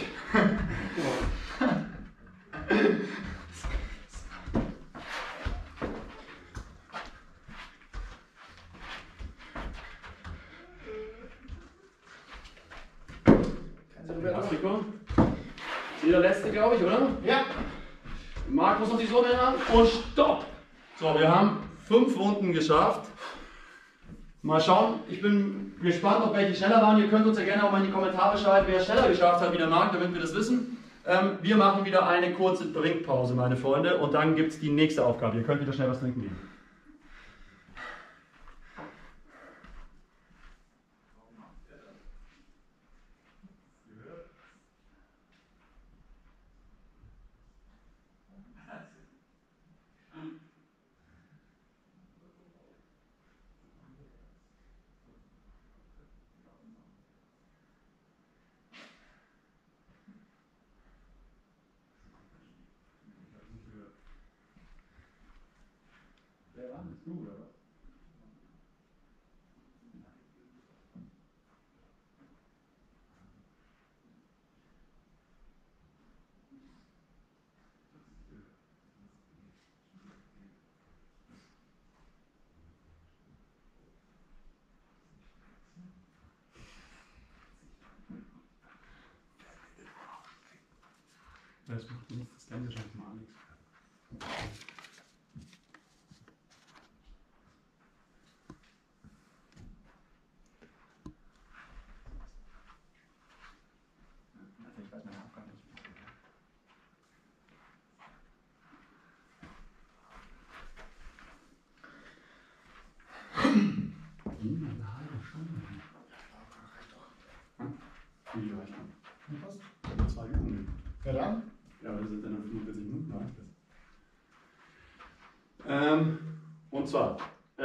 Elastico. Der letzte, glaube ich, oder? Ja. Marc muss noch die Sonne an und stopp! So, wir haben 5 Runden geschafft. Mal schauen, ich bin gespannt, ob welche schneller waren. Ihr könnt uns ja gerne auch mal in die Kommentare schreiben, wer schneller geschafft hat wie der Marc, damit wir das wissen. Wir machen wieder eine kurze Trinkpause, meine Freunde, und dann gibt es die nächste Aufgabe. Ihr könnt wieder schnell was trinken gehen. Wer war das? Du oder was? Das macht nichts, das kann ja schon mal nichts. Ich weiß meine Aufgabe nicht. Eine halbe Stunde. Wie reicht Was? das? 2 Übungen. Ja dann? Ja, aber das sind dann 45 Minuten, reicht das. Und zwar,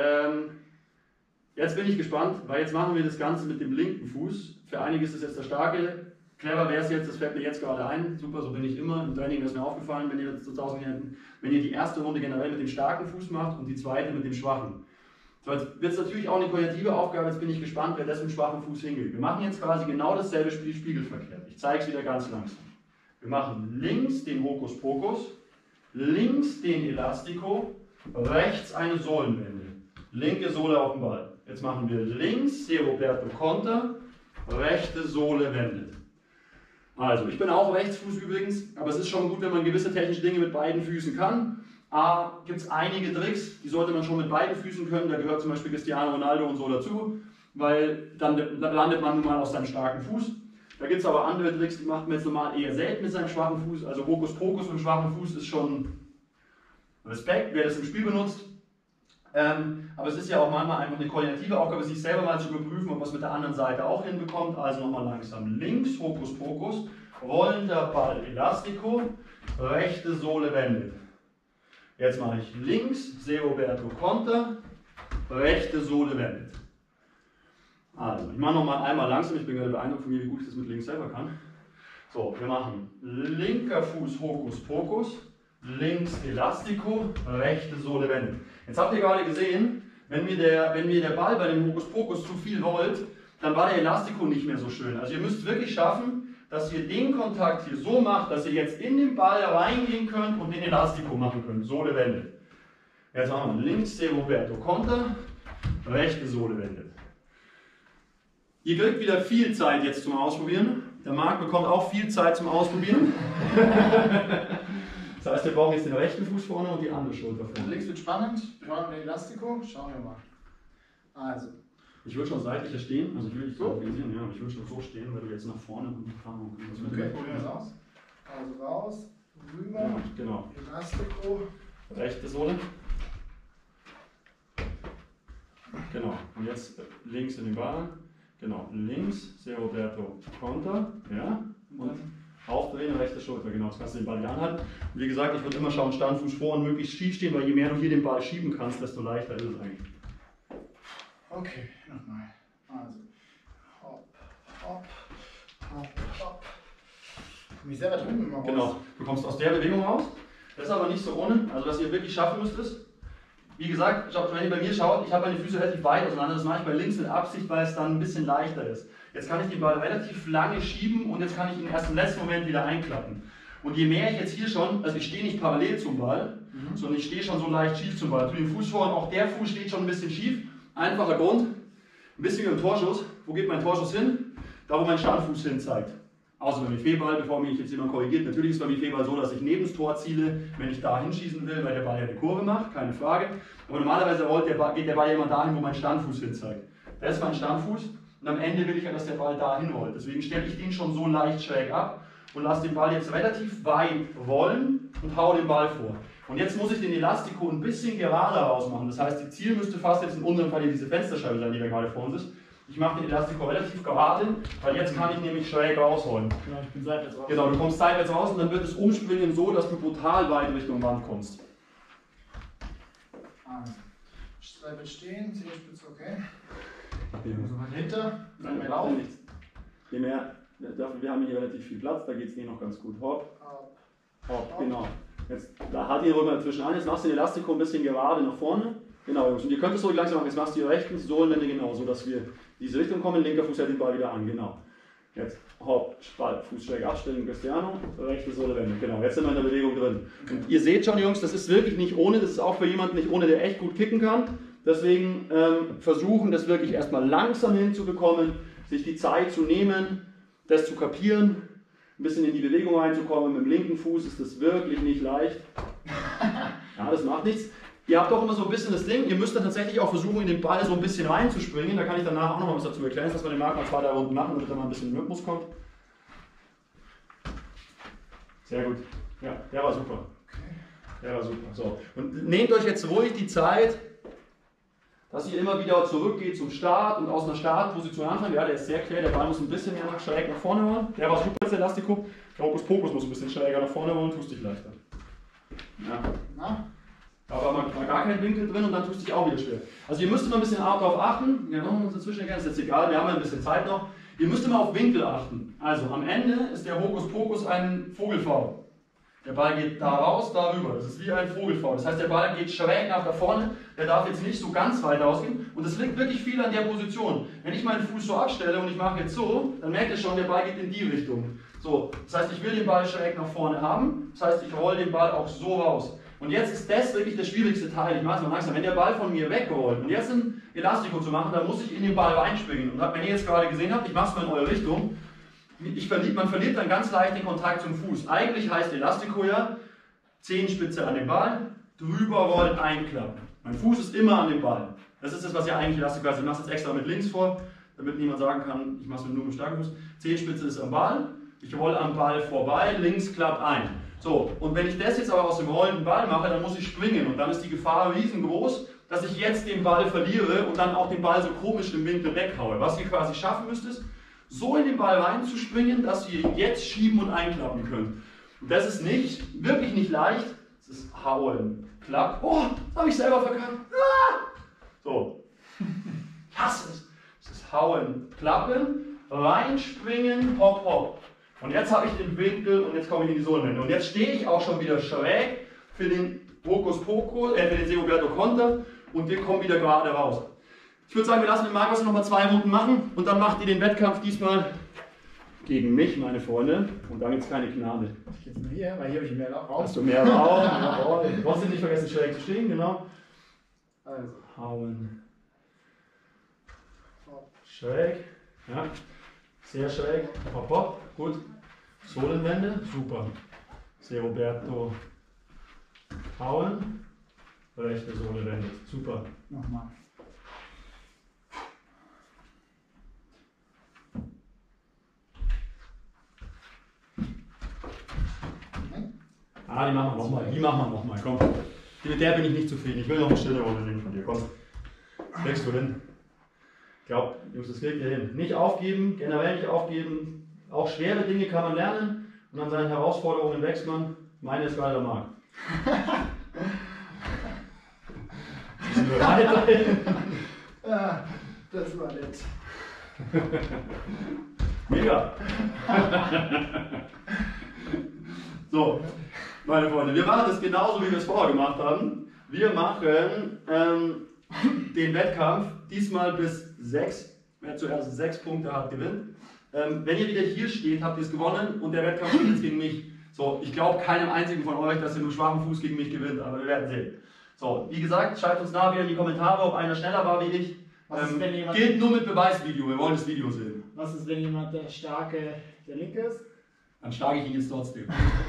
jetzt bin ich gespannt, weil jetzt machen wir das Ganze mit dem linken Fuß. Für einige ist das jetzt der starke. Clever wäre es jetzt, das fällt mir jetzt gerade ein. Super, so bin ich immer. Im Training ist mir aufgefallen, wenn ihr das zu 1000 hätten, wenn ihr die erste Runde generell mit dem starken Fuß macht und die zweite mit dem schwachen. So, jetzt wird es natürlich auch eine kreative Aufgabe. Jetzt bin ich gespannt, wer das mit dem schwachen Fuß hingeht. Wir machen jetzt quasi genau dasselbe Spiel spiegelverkehrt. Ich zeige es wieder ganz langsam. Wir machen links den Hokuspokus, links den Elastico, rechts eine Sohlenwende. Linke Sohle auf dem Ball. Jetzt machen wir links Roberto Konter, rechte Sohle wendet. Also, ich bin auch Rechtsfuß übrigens, aber es ist schon gut, wenn man gewisse technische Dinge mit beiden Füßen kann. Gibt es einige Tricks, die sollte man schon mit beiden Füßen können. Da gehört zum Beispiel Cristiano Ronaldo und so dazu, weil dann landet man nun mal auf seinem starken Fuß. Da gibt es aber andere Tricks, die macht man jetzt normal eher selten mit seinem schwachen Fuß. Also Hokuspokus mit dem schwachen Fuß ist schon Respekt, wer das im Spiel benutzt. Aber es ist ja auch manchmal einfach eine koordinative Aufgabe, sich selber mal zu überprüfen, ob man es mit der anderen Seite auch hinbekommt. Also nochmal langsam links, Hokuspokus, rollender Ball, Elastico, rechte Sohle wendet. Jetzt mache ich links, Roberto Konter, rechte Sohle wendet. Also, ich mache nochmal einmal langsam, ich bin gerade beeindruckt von mir, wie gut ich das mit links selber kann. So, wir machen linker Fuß Hokuspokus, links Elastico, rechte Sohle wendet. Jetzt habt ihr gerade gesehen, wenn mir der Ball bei dem Hokuspokus zu viel rollt, dann war der Elastico nicht mehr so schön. Also ihr müsst wirklich schaffen, dass ihr den Kontakt hier so macht, dass ihr jetzt in den Ball reingehen könnt und den Elastico machen könnt. Sohle wendet. Jetzt machen wir links Roberto Konter, rechte Sohle wendet. Ihr kriegt wieder viel Zeit jetzt zum Ausprobieren. Der Marc bekommt auch viel Zeit zum Ausprobieren. Das heißt, wir brauchen jetzt den rechten Fuß vorne und die andere Schulter vorne. Links wird spannend. Wir machen den Elastico. Schauen wir mal. Also. Ich würde schon seitlicher stehen, also ich will dich so organisieren, ja, aber ich würde schon so stehen, weil du jetzt nach vorne und nach vorne kannst. Okay, probieren wir es aus. Also raus, rüber, ja, genau. Elastico. Rechte Sohle. Genau, und jetzt links in den Ball. Genau, links, Roberto Konter, ja, und aufdrehen, rechte Schulter, genau, das kannst du den Ball nicht anhalten. Und wie gesagt, ich würde immer schauen, Standfuß vor und möglichst schief stehen, weil je mehr du hier den Ball schieben kannst, desto leichter ist es eigentlich. Okay, nochmal. Also, hopp, hopp, hopp, hopp. Mich selber drücken mal raus. Genau, du kommst aus der Bewegung raus. Das ist aber nicht so ohne. Also was ihr wirklich schaffen müsst ist, wie gesagt, wenn ihr bei mir schaut, ich habe meine Füße relativ weit auseinander. Das mache ich bei links mit Absicht, weil es dann ein bisschen leichter ist. Jetzt kann ich den Ball relativ lange schieben und jetzt kann ich ihn erst im letzten Moment wieder einklappen. Und je mehr ich jetzt hier schon, also ich stehe nicht parallel zum Ball, sondern ich stehe schon so leicht schief zum Ball. Tu den Fuß vor und auch der Fuß steht schon ein bisschen schief. Einfacher Grund, ein bisschen wie im Torschuss. Wo geht mein Torschuss hin? Da, wo mein Standfuß hin zeigt. Außer beim Buffetball, bevor mich jetzt jemand korrigiert. Natürlich ist beim Buffetball so, dass ich neben das Tor ziele, wenn ich da hinschießen will, weil der Ball ja eine Kurve macht, keine Frage. Aber normalerweise geht der Ball ja immer dahin, wo mein Standfuß hin zeigt. Das ist mein Standfuß und am Ende will ich ja, dass der Ball dahin rollt. Deswegen stelle ich den schon so leicht schräg ab und lasse den Ball jetzt relativ weit rollen und haue den Ball vor. Und jetzt muss ich den Elastico ein bisschen gerade rausmachen. Das heißt, die Ziel müsste fast jetzt in unserem Fall diese Fensterscheibe sein, die da gerade vor uns ist. Ich mache den Elastico relativ gerade, weil jetzt kann ich nämlich schräg rausholen. Genau, ich bin seitwärts raus. Genau, du kommst seitwärts raus und dann wird es umspringen so, dass du brutal weit Richtung Wand kommst. Also, seitwärts stehen, Zehenspitze, okay. Ja. Hinter, Nein, mehr wir Lauf. brauchen nichts. Je mehr, wir haben hier relativ viel Platz, da geht es noch ganz gut. Hopp, Hopp. hopp, genau. Jetzt, da hat ihr Rücken zwischen an, jetzt machst du den Elastico ein bisschen gerade nach vorne. Genau, Jungs. Und ihr könnt es ruhig langsam machen. Jetzt machst du die rechten Sohlenwände genau, so dass wir in diese Richtung kommen. Linker Fuß hält den Ball wieder an, genau. Jetzt hopp, Spalt, Fuß schräg abstellen, Cristiano, rechte Sohlewende. Genau, jetzt sind wir in der Bewegung drin. Und ihr seht schon, Jungs, das ist wirklich nicht ohne. Das ist auch für jemanden nicht ohne, der echt gut kicken kann. Deswegen versuchen, das wirklich erstmal langsam hinzubekommen, sich die Zeit zu nehmen, das zu kapieren, ein bisschen in die Bewegung reinzukommen. Mit dem linken Fuß ist das wirklich nicht leicht. Ja, das macht nichts. Ihr habt auch immer so ein bisschen das Ding, ihr müsst dann tatsächlich auch versuchen, in den Ball so ein bisschen reinzuspringen. Da kann ich danach auch noch mal was dazu erklären, dass wir den Markt mal 2, 3 Runden machen, damit er mal ein bisschen in den Rhythmus kommt. Sehr gut. Ja, der war super. Der war super. So. Und nehmt euch jetzt ruhig die Zeit, dass ihr immer wieder zurückgeht zum Start und aus einer Startposition anfangen. Ja, der ist sehr klar, der Ball muss ein bisschen mehr schräg nach vorne rollen. Der war super, das Elastico. Der Hokuspokus muss ein bisschen schräger nach vorne rollen, tust dich leichter. Ja. Na? Da war mal gar kein Winkel drin und dann tust du dich auch wieder schwer. Also ihr müsst immer ein bisschen darauf achten, ja, noch uns dazwischen erkennen, ist jetzt egal, wir haben ja ein bisschen Zeit noch. Ihr müsst immer auf Winkel achten. Also am Ende ist der Hokuspokus ein Vogelfaul. Der Ball geht da raus, da rüber. Das ist wie ein Vogelfaul. Das heißt, der Ball geht schräg nach da vorne, der darf jetzt nicht so ganz weit ausgehen. Und es liegt wirklich viel an der Position. Wenn ich meinen Fuß so abstelle und ich mache jetzt so, dann merkt ihr schon, der Ball geht in die Richtung. So, das heißt, ich will den Ball schräg nach vorne haben. Das heißt, ich rolle den Ball auch so raus. Und jetzt ist das wirklich der schwierigste Teil. Ich mache es mal langsam. Wenn der Ball von mir wegrollt und jetzt ein Elastico zu machen, dann muss ich in den Ball reinspringen. Und wenn ihr jetzt gerade gesehen habt, ich mache es mal in eure Richtung, man verliert dann ganz leicht den Kontakt zum Fuß. Eigentlich heißt Elastico ja, Zehenspitze an den Ball, drüber rollen, einklappen. Mein Fuß ist immer an dem Ball. Das ist das, was ja eigentlich Elastico heißt. Ich mache es jetzt extra mit links vor, damit niemand sagen kann, ich mache es nur mit starkem Fuß. Zehenspitze ist am Ball, ich rolle am Ball vorbei, links klappt ein. So, und wenn ich das jetzt aber aus dem rollenden Ball mache, dann muss ich springen und dann ist die Gefahr riesengroß, dass ich jetzt den Ball verliere und dann auch den Ball so komisch im Winkel weghaue. Was ihr quasi schaffen müsst, ist, so in den Ball reinzuspringen, dass ihr jetzt schieben und einklappen könnt. Und das ist wirklich nicht leicht. Das ist hauen, klapp. Oh, das habe ich selber verkackt. Ah! So, ich hasse es. Das ist hauen, klappen, reinspringen, hopp, hopp. Und jetzt habe ich den Winkel und jetzt komme ich in die Sohlenwende. Und jetzt stehe ich auch schon wieder schräg für den Hokuspokus, für den Seoberto Conta und wir kommen wieder gerade raus. Ich würde sagen, wir lassen den Markus noch mal 2 Runden machen und dann macht ihr den Wettkampf diesmal gegen mich, meine Freunde. Und dann gibt es keine Gnade. Ich gehe jetzt mal hier, weil hier habe ich mehr Raum. Hast du mehr Raum? Jawohl. Trotzdem nicht vergessen, schräg zu stehen, genau. Also. Hauen. Schräg. Ja. Sehr schräg. Hopp, hopp. Gut. Sohlenwende. Super. Seoberto. Hauen. Rechte Sohlenwende. Super. Nochmal. Ah, die machen wir nochmal. Die machen wir nochmal. Komm. Mit der bin ich nicht zufrieden. Ich will noch eine stille Runde sehen von dir. Komm. Das kriegst du hin. Ich glaube, Jungs, das kriegt ihr hin. Nicht aufgeben, generell nicht aufgeben. Auch schwere Dinge kann man lernen und an seinen Herausforderungen wächst man. Meine ist gerade der Marc. Sind wir weiter? Ja, das war nett. Mega. So, meine Freunde, wir machen das genauso, wie wir es vorher gemacht haben. Wir machen den Wettkampf diesmal bis 6. Wer zuerst 6 Punkte hat, gewinnt. Wenn ihr wieder hier steht, habt ihr es gewonnen und der Wettkampf geht jetzt gegen mich. So, ich glaube keinem einzigen von euch, dass ihr mit schwachem Fuß gegen mich gewinnt, aber wir werden sehen. So, wie gesagt, schreibt uns nachher wieder in die Kommentare, ob einer schneller war wie ich. Gilt nur mit Beweisvideo, wir wollen das Video sehen. Was ist, wenn jemand der Starke der Linke ist? Dann schlage ich ihn jetzt trotzdem.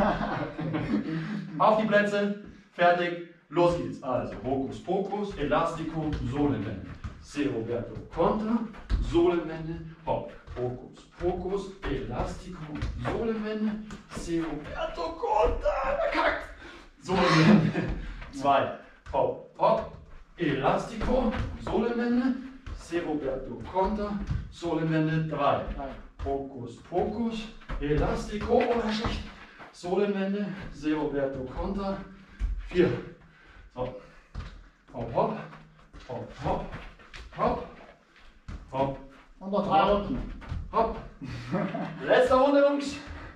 Auf die Plätze, fertig, los geht's. Also, Hokuspokus, Elastico, Sohlenwende. Seoberto Conta, Sohlenwende, hopp. Hokuspokus, Elastico, Sohlenwende, Seoberto Conta, verkackt. Sohlenwende, 2, hopp, hopp, Elastico, Sohlenwende, Seoberto Conta, Sohlenwende, 3. Hokuspokus, Elastico, oder schlecht, Sohlenwende, Seoberto Conta, 4. So, hopp, hopp, hopp, hopp, hopp, hopp. Und noch 3 Runden. Hopp. Letzte Runde, Jungs.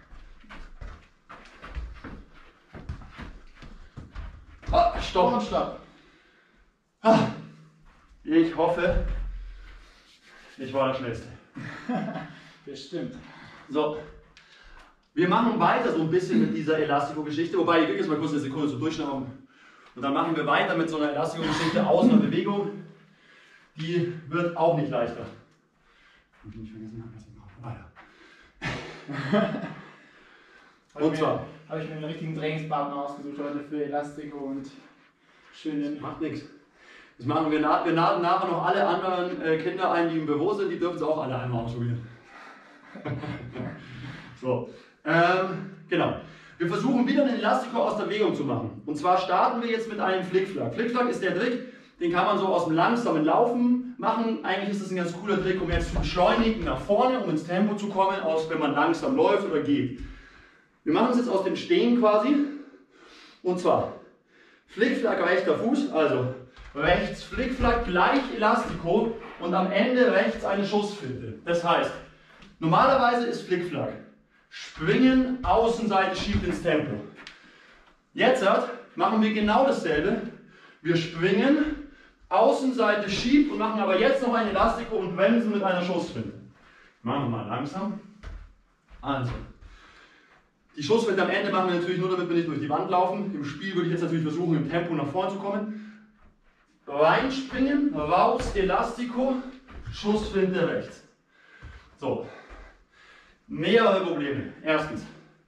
Oh, stopp. Und stopp. Ich hoffe, ich war der Schnellste. Bestimmt. So, wir machen weiter so ein bisschen mit dieser Elastico-Geschichte, wobei ich will jetzt mal kurz eine Sekunde so durchschnauben. Und dann machen wir weiter mit so einer Elastico-Geschichte aus einer Bewegung, die wird auch nicht leichter. Und nicht vergessen, was ich mache. Und zwar habe ich mir einen richtigen Trainingspartner ausgesucht heute für Elastico und schönen. Macht nichts. Das machen wir wir laden nachher noch alle anderen Kinder ein, die im Büro sind, die dürfen es auch alle einmal ausprobieren. So, genau. Wir versuchen wieder einen Elastico aus der Bewegung zu machen. Und zwar starten wir jetzt mit einem Flickflack. Flickflack ist der Trick, Den kann man so aus dem langsamen Laufen machen. Eigentlich ist das ein ganz cooler Trick, um jetzt zu beschleunigen nach vorne, um ins Tempo zu kommen, aus wenn man langsam läuft oder geht. Wir machen es jetzt aus dem Stehen quasi. Und zwar Flickflack rechter Fuß, also rechts Flickflack gleich Elastiko und am Ende rechts eine Schussfinte. Das heißt, normalerweise ist Flickflack springen, Außenseite schiebt ins Tempo. Jetzt machen wir genau dasselbe. Wir springen, Außenseite schiebt und machen aber jetzt noch ein Elastiko und bremsen mit einer Schussfinte. Machen wir mal langsam. Also, die Schussfinte am Ende machen wir natürlich nur, damit wir nicht durch die Wand laufen. Im Spiel würde ich jetzt natürlich versuchen, im Tempo nach vorne zu kommen. Reinspringen, raus, Elastiko, Schussfinte rechts. So, mehrere Probleme. Erstens,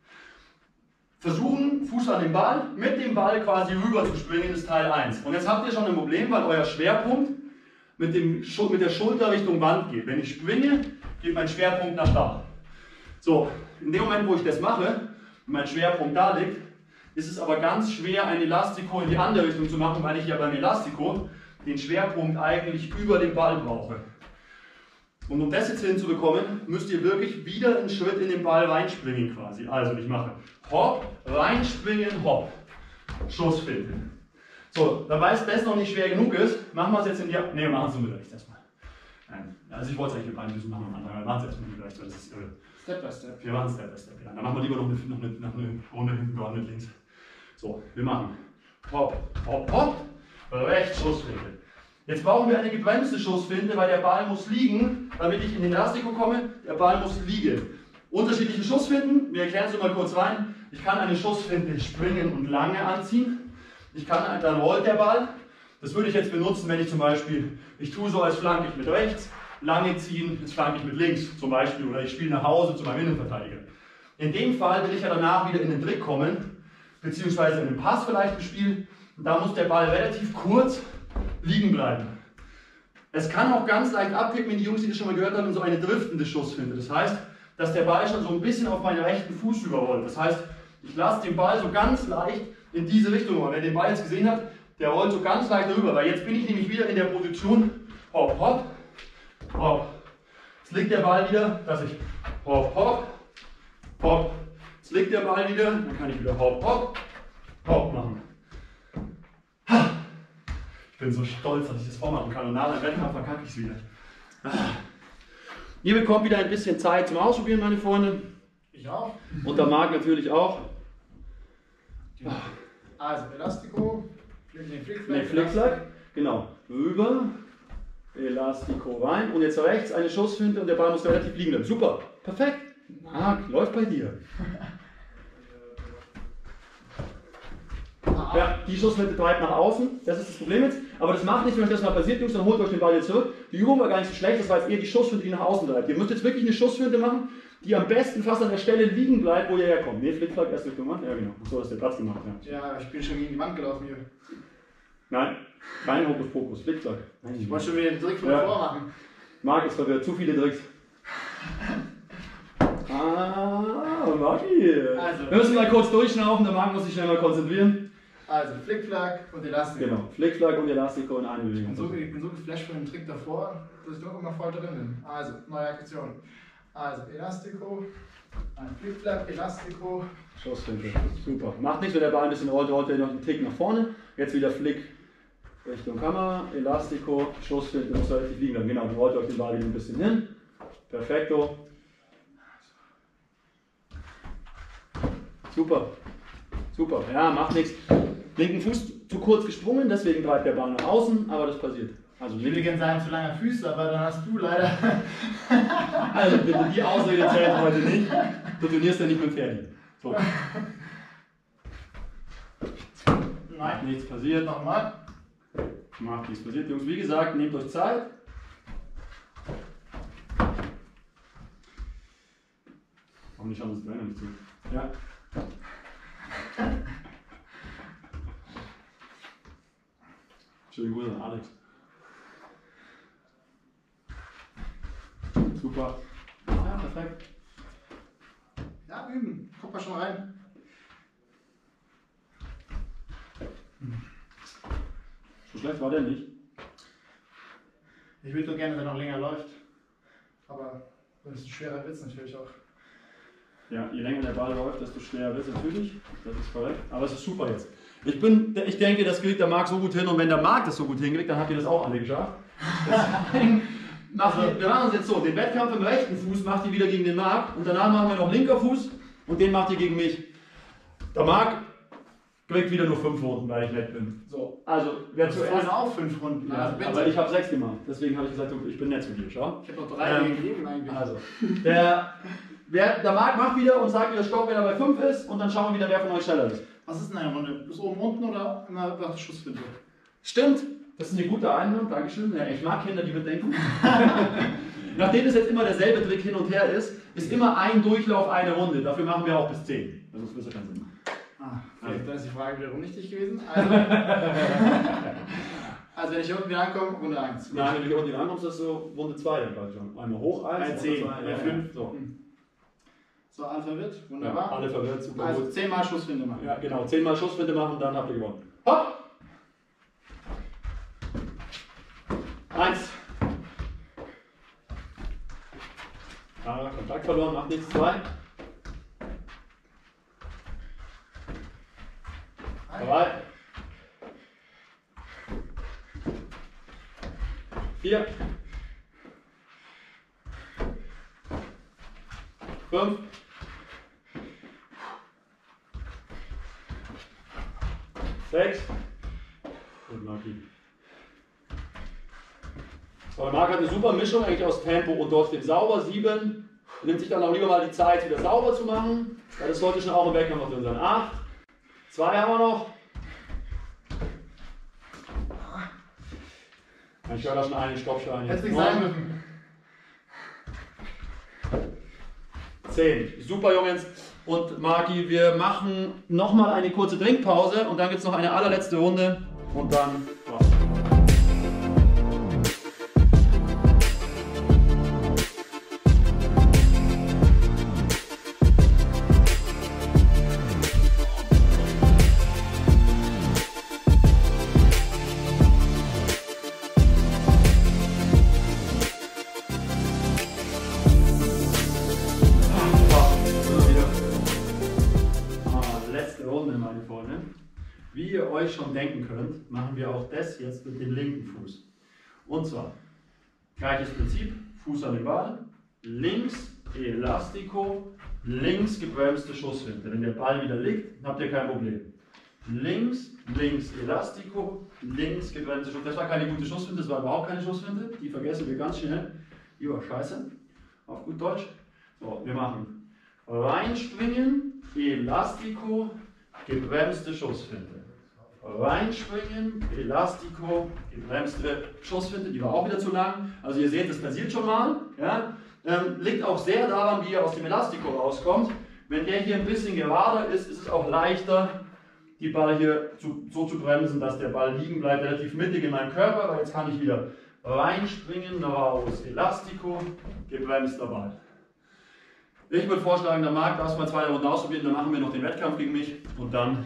versuchen, Fuß an den Ball, mit dem Ball quasi rüber zu springen, ist Teil 1. Und jetzt habt ihr schon ein Problem, weil euer Schwerpunkt mit der Schulter Richtung Wand geht. Wenn ich springe, geht mein Schwerpunkt nach da. So, in dem Moment, wo ich das mache, und mein Schwerpunkt da liegt, ist es aber ganz schwer, ein Elastiko in die andere Richtung zu machen, weil ich ja beim Elastiko den Schwerpunkt eigentlich über den Ball brauche. Und um das jetzt hinzubekommen, müsst ihr wirklich wieder einen Schritt in den Ball reinspringen quasi. Also ich mache Hopp, reinspringen, Hopp, Schussfinte. So, da weiß das noch nicht schwer genug ist, machen wir es jetzt in die... Ne, wir machen es nur mit rechts erstmal. Nein, also ich wollte es eigentlich mit beiden Füßen machen am Anfang, aber wir machen es erstmal mit rechts, weil das ist irre. Step by Step. Wir machen Step by Step. Ja. Dann machen wir lieber noch eine Runde hinten dran mit links. So, wir machen Hopp, Hopp, Hopp, rechts, Schussfinte. Jetzt brauchen wir eine gebremste Schussfinte, weil der Ball muss liegen, damit ich in den Elastiko komme. Der Ball muss liegen. Unterschiedliche Schussfinten, wir erklären es mal kurz rein. Ich kann eine Schussfinte springen und lange anziehen. Ich kann, dann rollt der Ball. Das würde ich jetzt benutzen, wenn ich zum Beispiel, ich tue so, als flanke ich mit rechts, lange ziehen, jetzt flanke ich mit links zum Beispiel, oder ich spiele nach Hause zu meinem Innenverteidiger. In dem Fall will ich ja danach wieder in den Trick kommen, beziehungsweise in den Pass vielleicht im Spiel. Und da muss der Ball relativ kurz liegen bleiben. Es kann auch ganz leicht abkippen, wenn die Jungs, die das schon mal gehört haben, in so eine driftende Schussfinte. Das heißt, dass der Ball schon so ein bisschen auf meinen rechten Fuß überrollt. Das heißt, ich lasse den Ball so ganz leicht in diese Richtung rollen. Wer den Ball jetzt gesehen hat, der rollt so ganz leicht rüber, weil jetzt bin ich nämlich wieder in der Position Hopp, Hopp, Hopp. Jetzt liegt der Ball wieder, dass ich Hopp, Hopp, Hopp. Jetzt liegt der Ball wieder, dann kann ich wieder Hopp, Hopp, Hopp machen. Ich bin so stolz, dass ich das vormachen kann und nach dem Wettkampf verkacke ich es wieder. Ihr bekommt wieder ein bisschen Zeit zum Ausprobieren, meine Freunde. Ich auch. Und der Marc natürlich auch. Also Elastiko, Ne, Flickflack, genau. Rüber, Elastiko rein und jetzt rechts eine Schussfinte und der Ball muss relativ liegen bleiben. Super, perfekt. Marc, läuft bei dir. Ja, die Schussfinte treibt nach außen, das ist das Problem jetzt. Aber das macht nichts, wenn euch das mal passiert, Jungs, dann holt euch den Ball jetzt zurück. Die Übung war gar nicht so schlecht, das war jetzt eher die Schussfinte, die nach außen treibt. Ihr müsst jetzt wirklich eine Schussfinte machen, die am besten fast an der Stelle liegen bleibt, wo ihr herkommt. Ne, Flickflack, erst Richtung Wand. Ja, genau. So hast du den Platz gemacht. Ja, ich bin schon gegen die Wand gelaufen hier. Nein, kein Hokuspokus, Flickflack. Ich wollte schon wieder den Trick von davor machen. Marc ist verwirrt, zu viele Tricks. Marci. Also, wir müssen mal kurz durchschnaufen, der Marc muss sich schnell mal konzentrieren. Also, Flickflack und Elastiko. Genau, Flickflack und Elastiko in eine Ich Bewegung. bin so geflasht von dem Trick davor, dass ich doch immer voll drin bin. Also, neue Aktion. Also, Elastiko, ein Flickflack, Elastiko. Schussfinte, super. Macht nichts, wenn der Ball ein bisschen rollt, rollt er noch einen Tick nach vorne. Jetzt wieder Flick Richtung Kamera, Elastiko, Schussfinte, muss relativ liegen bleiben. Genau, dann rollt euch den Ball wieder ein bisschen hin. Perfekto. Super. Super. Ja, macht nichts. Linken Fuß zu kurz gesprungen, deswegen treibt der Ball nach außen, aber das passiert. Also Ich würde gerne sagen, zu lange Füße, aber dann hast du leider. Also bitte, die Ausrede zählt heute nicht. Du turnierst ja nicht mit Ferdi. So. Macht nichts passiert. Nochmal. Macht nichts passiert. Jungs, wie gesagt, nehmt euch Zeit. Warum nicht anders Trainer nicht zu? Ja. Schönen Gruß an Alex. Super. Ja, perfekt. Ja, üben. Guck mal schon rein. So schlecht war der nicht. Ich würde nur gerne, dass er noch länger läuft. Aber das ist ein schwerer Witz natürlich auch. Ja, je länger der Ball läuft, desto schwerer wird es natürlich. Das ist korrekt. Aber es ist super jetzt. Ich denke, das kriegt der Marc so gut hin. Und wenn der Marc das so gut hinkriegt, dann habt ihr das auch alle geschafft. Wir machen es jetzt so. Den Wettkampf im rechten Fuß macht ihr wieder gegen den Marc. Und danach machen wir noch linker Fuß. Und den macht ihr gegen mich. Der Marc kriegt wieder nur 5 Runden, weil ich nett bin. So, also wer zuerst auch 5 Runden. Ja, Also aber ich habe 6 gemacht. Deswegen habe ich gesagt, ich bin nett zu dir. Schau. Ich habe noch 3 gegeben eigentlich. Also, der Marc macht wieder und sagt wieder Stopp, wenn er bei 5 ist. Und dann schauen wir wieder, wer von euch schneller ist. Was ist denn eine Runde? Bis oben, unten oder immer nach der Schussfinte? Stimmt, das ist eine gute Einwand, Dankeschön. Ja, ich mag Kinder, die mitdenken. Nachdem es jetzt immer derselbe Trick hin und her ist immer ein Durchlauf, eine Runde. Dafür machen wir auch bis 10. Sonst wird es ja keinen Sinn. Okay, da ist die Frage wiederum nichtig gewesen. Also wenn ich unten wieder ankomme, Runde 1. Nein, wenn du hier unten ankommst, ist so Runde 2 dann quasi schon. Einmal hoch 1, 10, 5. So. So, alle verwirrt, wunderbar. Ja, alle verwirrt, super also gut. 10 Mal Schussfinte machen. Ja, genau, 10 Mal Schussfinte machen, dann habt ihr gewonnen. Hopp! 1. Kontakt verloren, macht nichts. 2. 3. 4. 5. 6. Und Marki. So, der Marc hat eine super Mischung eigentlich aus Tempo und trotzdem sauber. 7. Nimmt sich dann auch lieber mal die Zeit, wieder sauber zu machen. Ja, das sollte schon auch im Wettkampf noch drin sein. 8. 2 haben wir noch. Ich höre da schon einen Stoppstein jetzt. Hätte nicht sein müssen. 10. Super, Jungs. Und Marki, wir machen nochmal eine kurze Trinkpause und dann gibt es noch eine allerletzte Runde und dann war's. Wie ihr euch schon denken könnt, machen wir auch das jetzt mit dem linken Fuß. Und zwar, gleiches Prinzip, Fuß an den Ball, links Elastico, links gebremste Schussfinte. Wenn der Ball wieder liegt, habt ihr kein Problem. Links Elastico, links gebremste Schussfinte. Das war keine gute Schussfinte, das war überhaupt keine Schussfinte. Die vergessen wir ganz schnell. Die war scheiße, auf gut Deutsch. So, wir machen reinspringen, Elastico, gebremste Schussfinte. Reinspringen, Elastico, gebremste Schussfinte, die war auch wieder zu lang. Also ihr seht, das passiert schon mal. Ja? Liegt auch sehr daran, wie ihr aus dem Elastico rauskommt. Wenn der hier ein bisschen gerader ist, ist es auch leichter, die Ball hier so zu bremsen, dass der Ball liegen bleibt, relativ mittig in meinem Körper. Aber jetzt kann ich wieder reinspringen, raus, Elastico, gebremster Ball. Ich würde vorschlagen, der Marc darf mal 2 Runden ausprobieren, dann machen wir noch den Wettkampf gegen mich und dann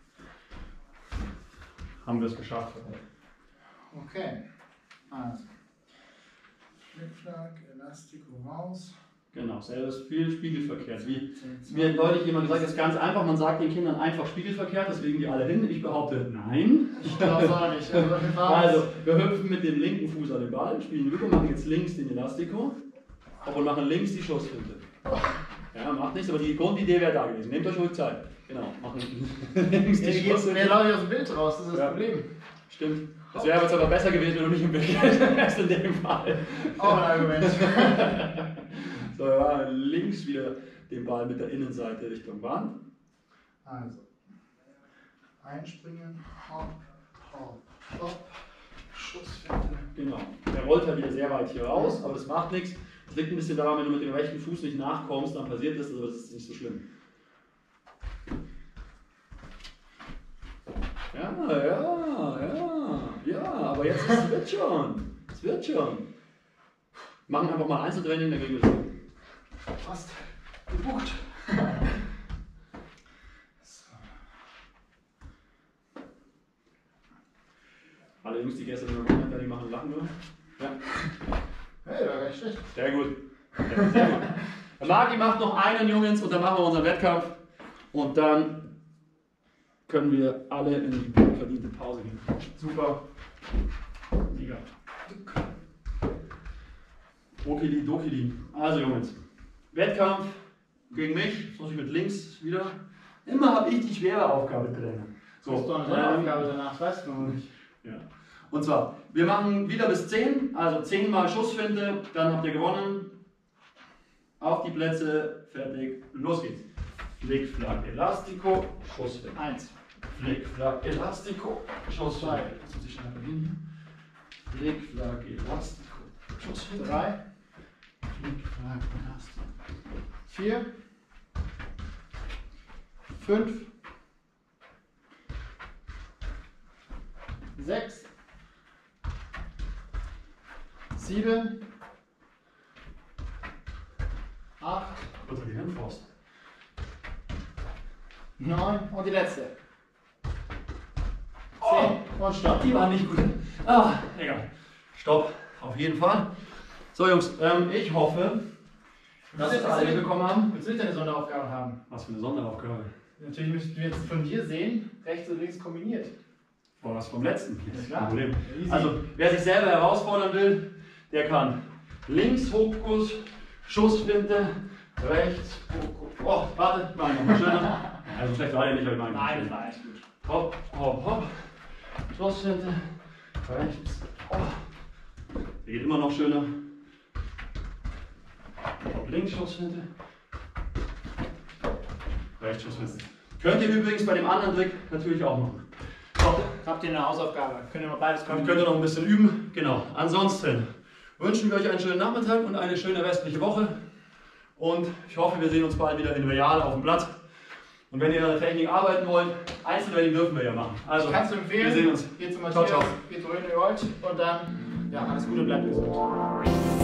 haben wir es geschafft. Okay, also Flickflack, Elastico raus. Genau, selbes viel spiegelverkehrt. Wie mir neulich jemand gesagt hat, das ist ganz einfach, man sagt den Kindern einfach spiegelverkehrt, deswegen die alle hin. Ich behaupte, nein. Ich glaube es auch nicht. Also, wir hüpfen mit dem linken Fuß an den Ball, spielen rüber, machen jetzt links den Elastico und machen links die Schussfinte. Ja, macht nichts, aber die Grundidee wäre da gewesen. Nehmt euch ruhig Zeit. Genau, machen links die Schussfinte. Wer laufe ich aus dem Bild raus, das ist das Problem. Stimmt. Das wäre jetzt aber besser gewesen, wenn du nicht im Bild wärst in dem Fall. Auch ein Argument. So, ja, links wieder den Ball mit der Innenseite Richtung Wand. Also, einspringen, hopp, hopp, hopp, Schussfinte. Genau. Der rollt halt wieder sehr weit hier raus, aber das macht nichts. Das liegt ein bisschen daran, wenn du mit dem rechten Fuß nicht nachkommst, dann passiert das, aber das ist nicht so schlimm. Ja, aber jetzt wird schon. Es wird schon. Machen einfach mal Einzeltraining, dann kriegen wir es hin. Fast gebucht. So. Alle Jungs, die gestern noch gemacht haben, die machen lachen nur. Ja. Hey, war gar nicht schlecht. Sehr gut. Sehr gut. Der Magi macht noch einen, Jungs, und dann machen wir unseren Wettkampf. Und dann können wir alle in die verdiente Pause gehen. Super. Mega. Okili, dokili. Also, Jungs, Wettkampf gegen mich. Jetzt muss ich mit links wieder. Immer habe ich die schwere Aufgabe drin. So, ist doch eine Aufgabe danach, weißt du nicht. Ja. Und zwar, wir machen wieder bis 10, also 10 mal Schussfinte, dann habt ihr gewonnen. Auf die Plätze, fertig, los geht's. Flick, Flack, Elastico, Schussfinte. 1. Flick, Flack, Elastico, Schussfinte. Jetzt muss ich schnell beginnen. Flick, Flack, Elastico, Schussfinte. 3. Flick, Flack, Elastico. 4. 5. 6. 7. 8. Unter die Handfaust. 9. Und die letzte. 10. Und Stopp. Die war nicht gut. Ah, egal. Stopp, auf jeden Fall. So Jungs, ich hoffe, dass wir alle bekommen haben. Willst du nicht eine Sonderaufgabe haben? Was für eine Sonderaufgabe. Natürlich müssten wir jetzt von dir sehen, rechts und links kombiniert. Boah, was vom letzten. Ja, Kein klar. Problem. Easy. Also, wer sich selber herausfordern will, der kann links Hokus, Schussfinte, rechts Hokus. Oh, warte, mach ich nochmal schöner. Also schlecht war der nicht, aber ich mach ihn noch Nein, schöner. das war echt gut. Hopp, hopp, hopp. Schussfinte, rechts. Oh. Der geht immer noch schöner. Hopp, links Schussfinte. Rechts Schussfinte. Könnt ihr übrigens bei dem anderen Trick natürlich auch machen. So, Habt ihr eine Hausaufgabe? Könnt ihr mal beides könnt ihr noch ein bisschen üben. Genau. Ansonsten wünschen wir euch einen schönen Nachmittag und eine schöne restliche Woche. Und ich hoffe, wir sehen uns bald wieder in Real auf dem Platz. Und wenn ihr an der Technik arbeiten wollt, Einzeltraining dürfen wir ja machen. Also, Kannst du empfehlen? wir sehen uns. Geht zu Ciao, Matthias, ciao. geht zu René Gold und dann, ja, alles Gute, bleibt gesund.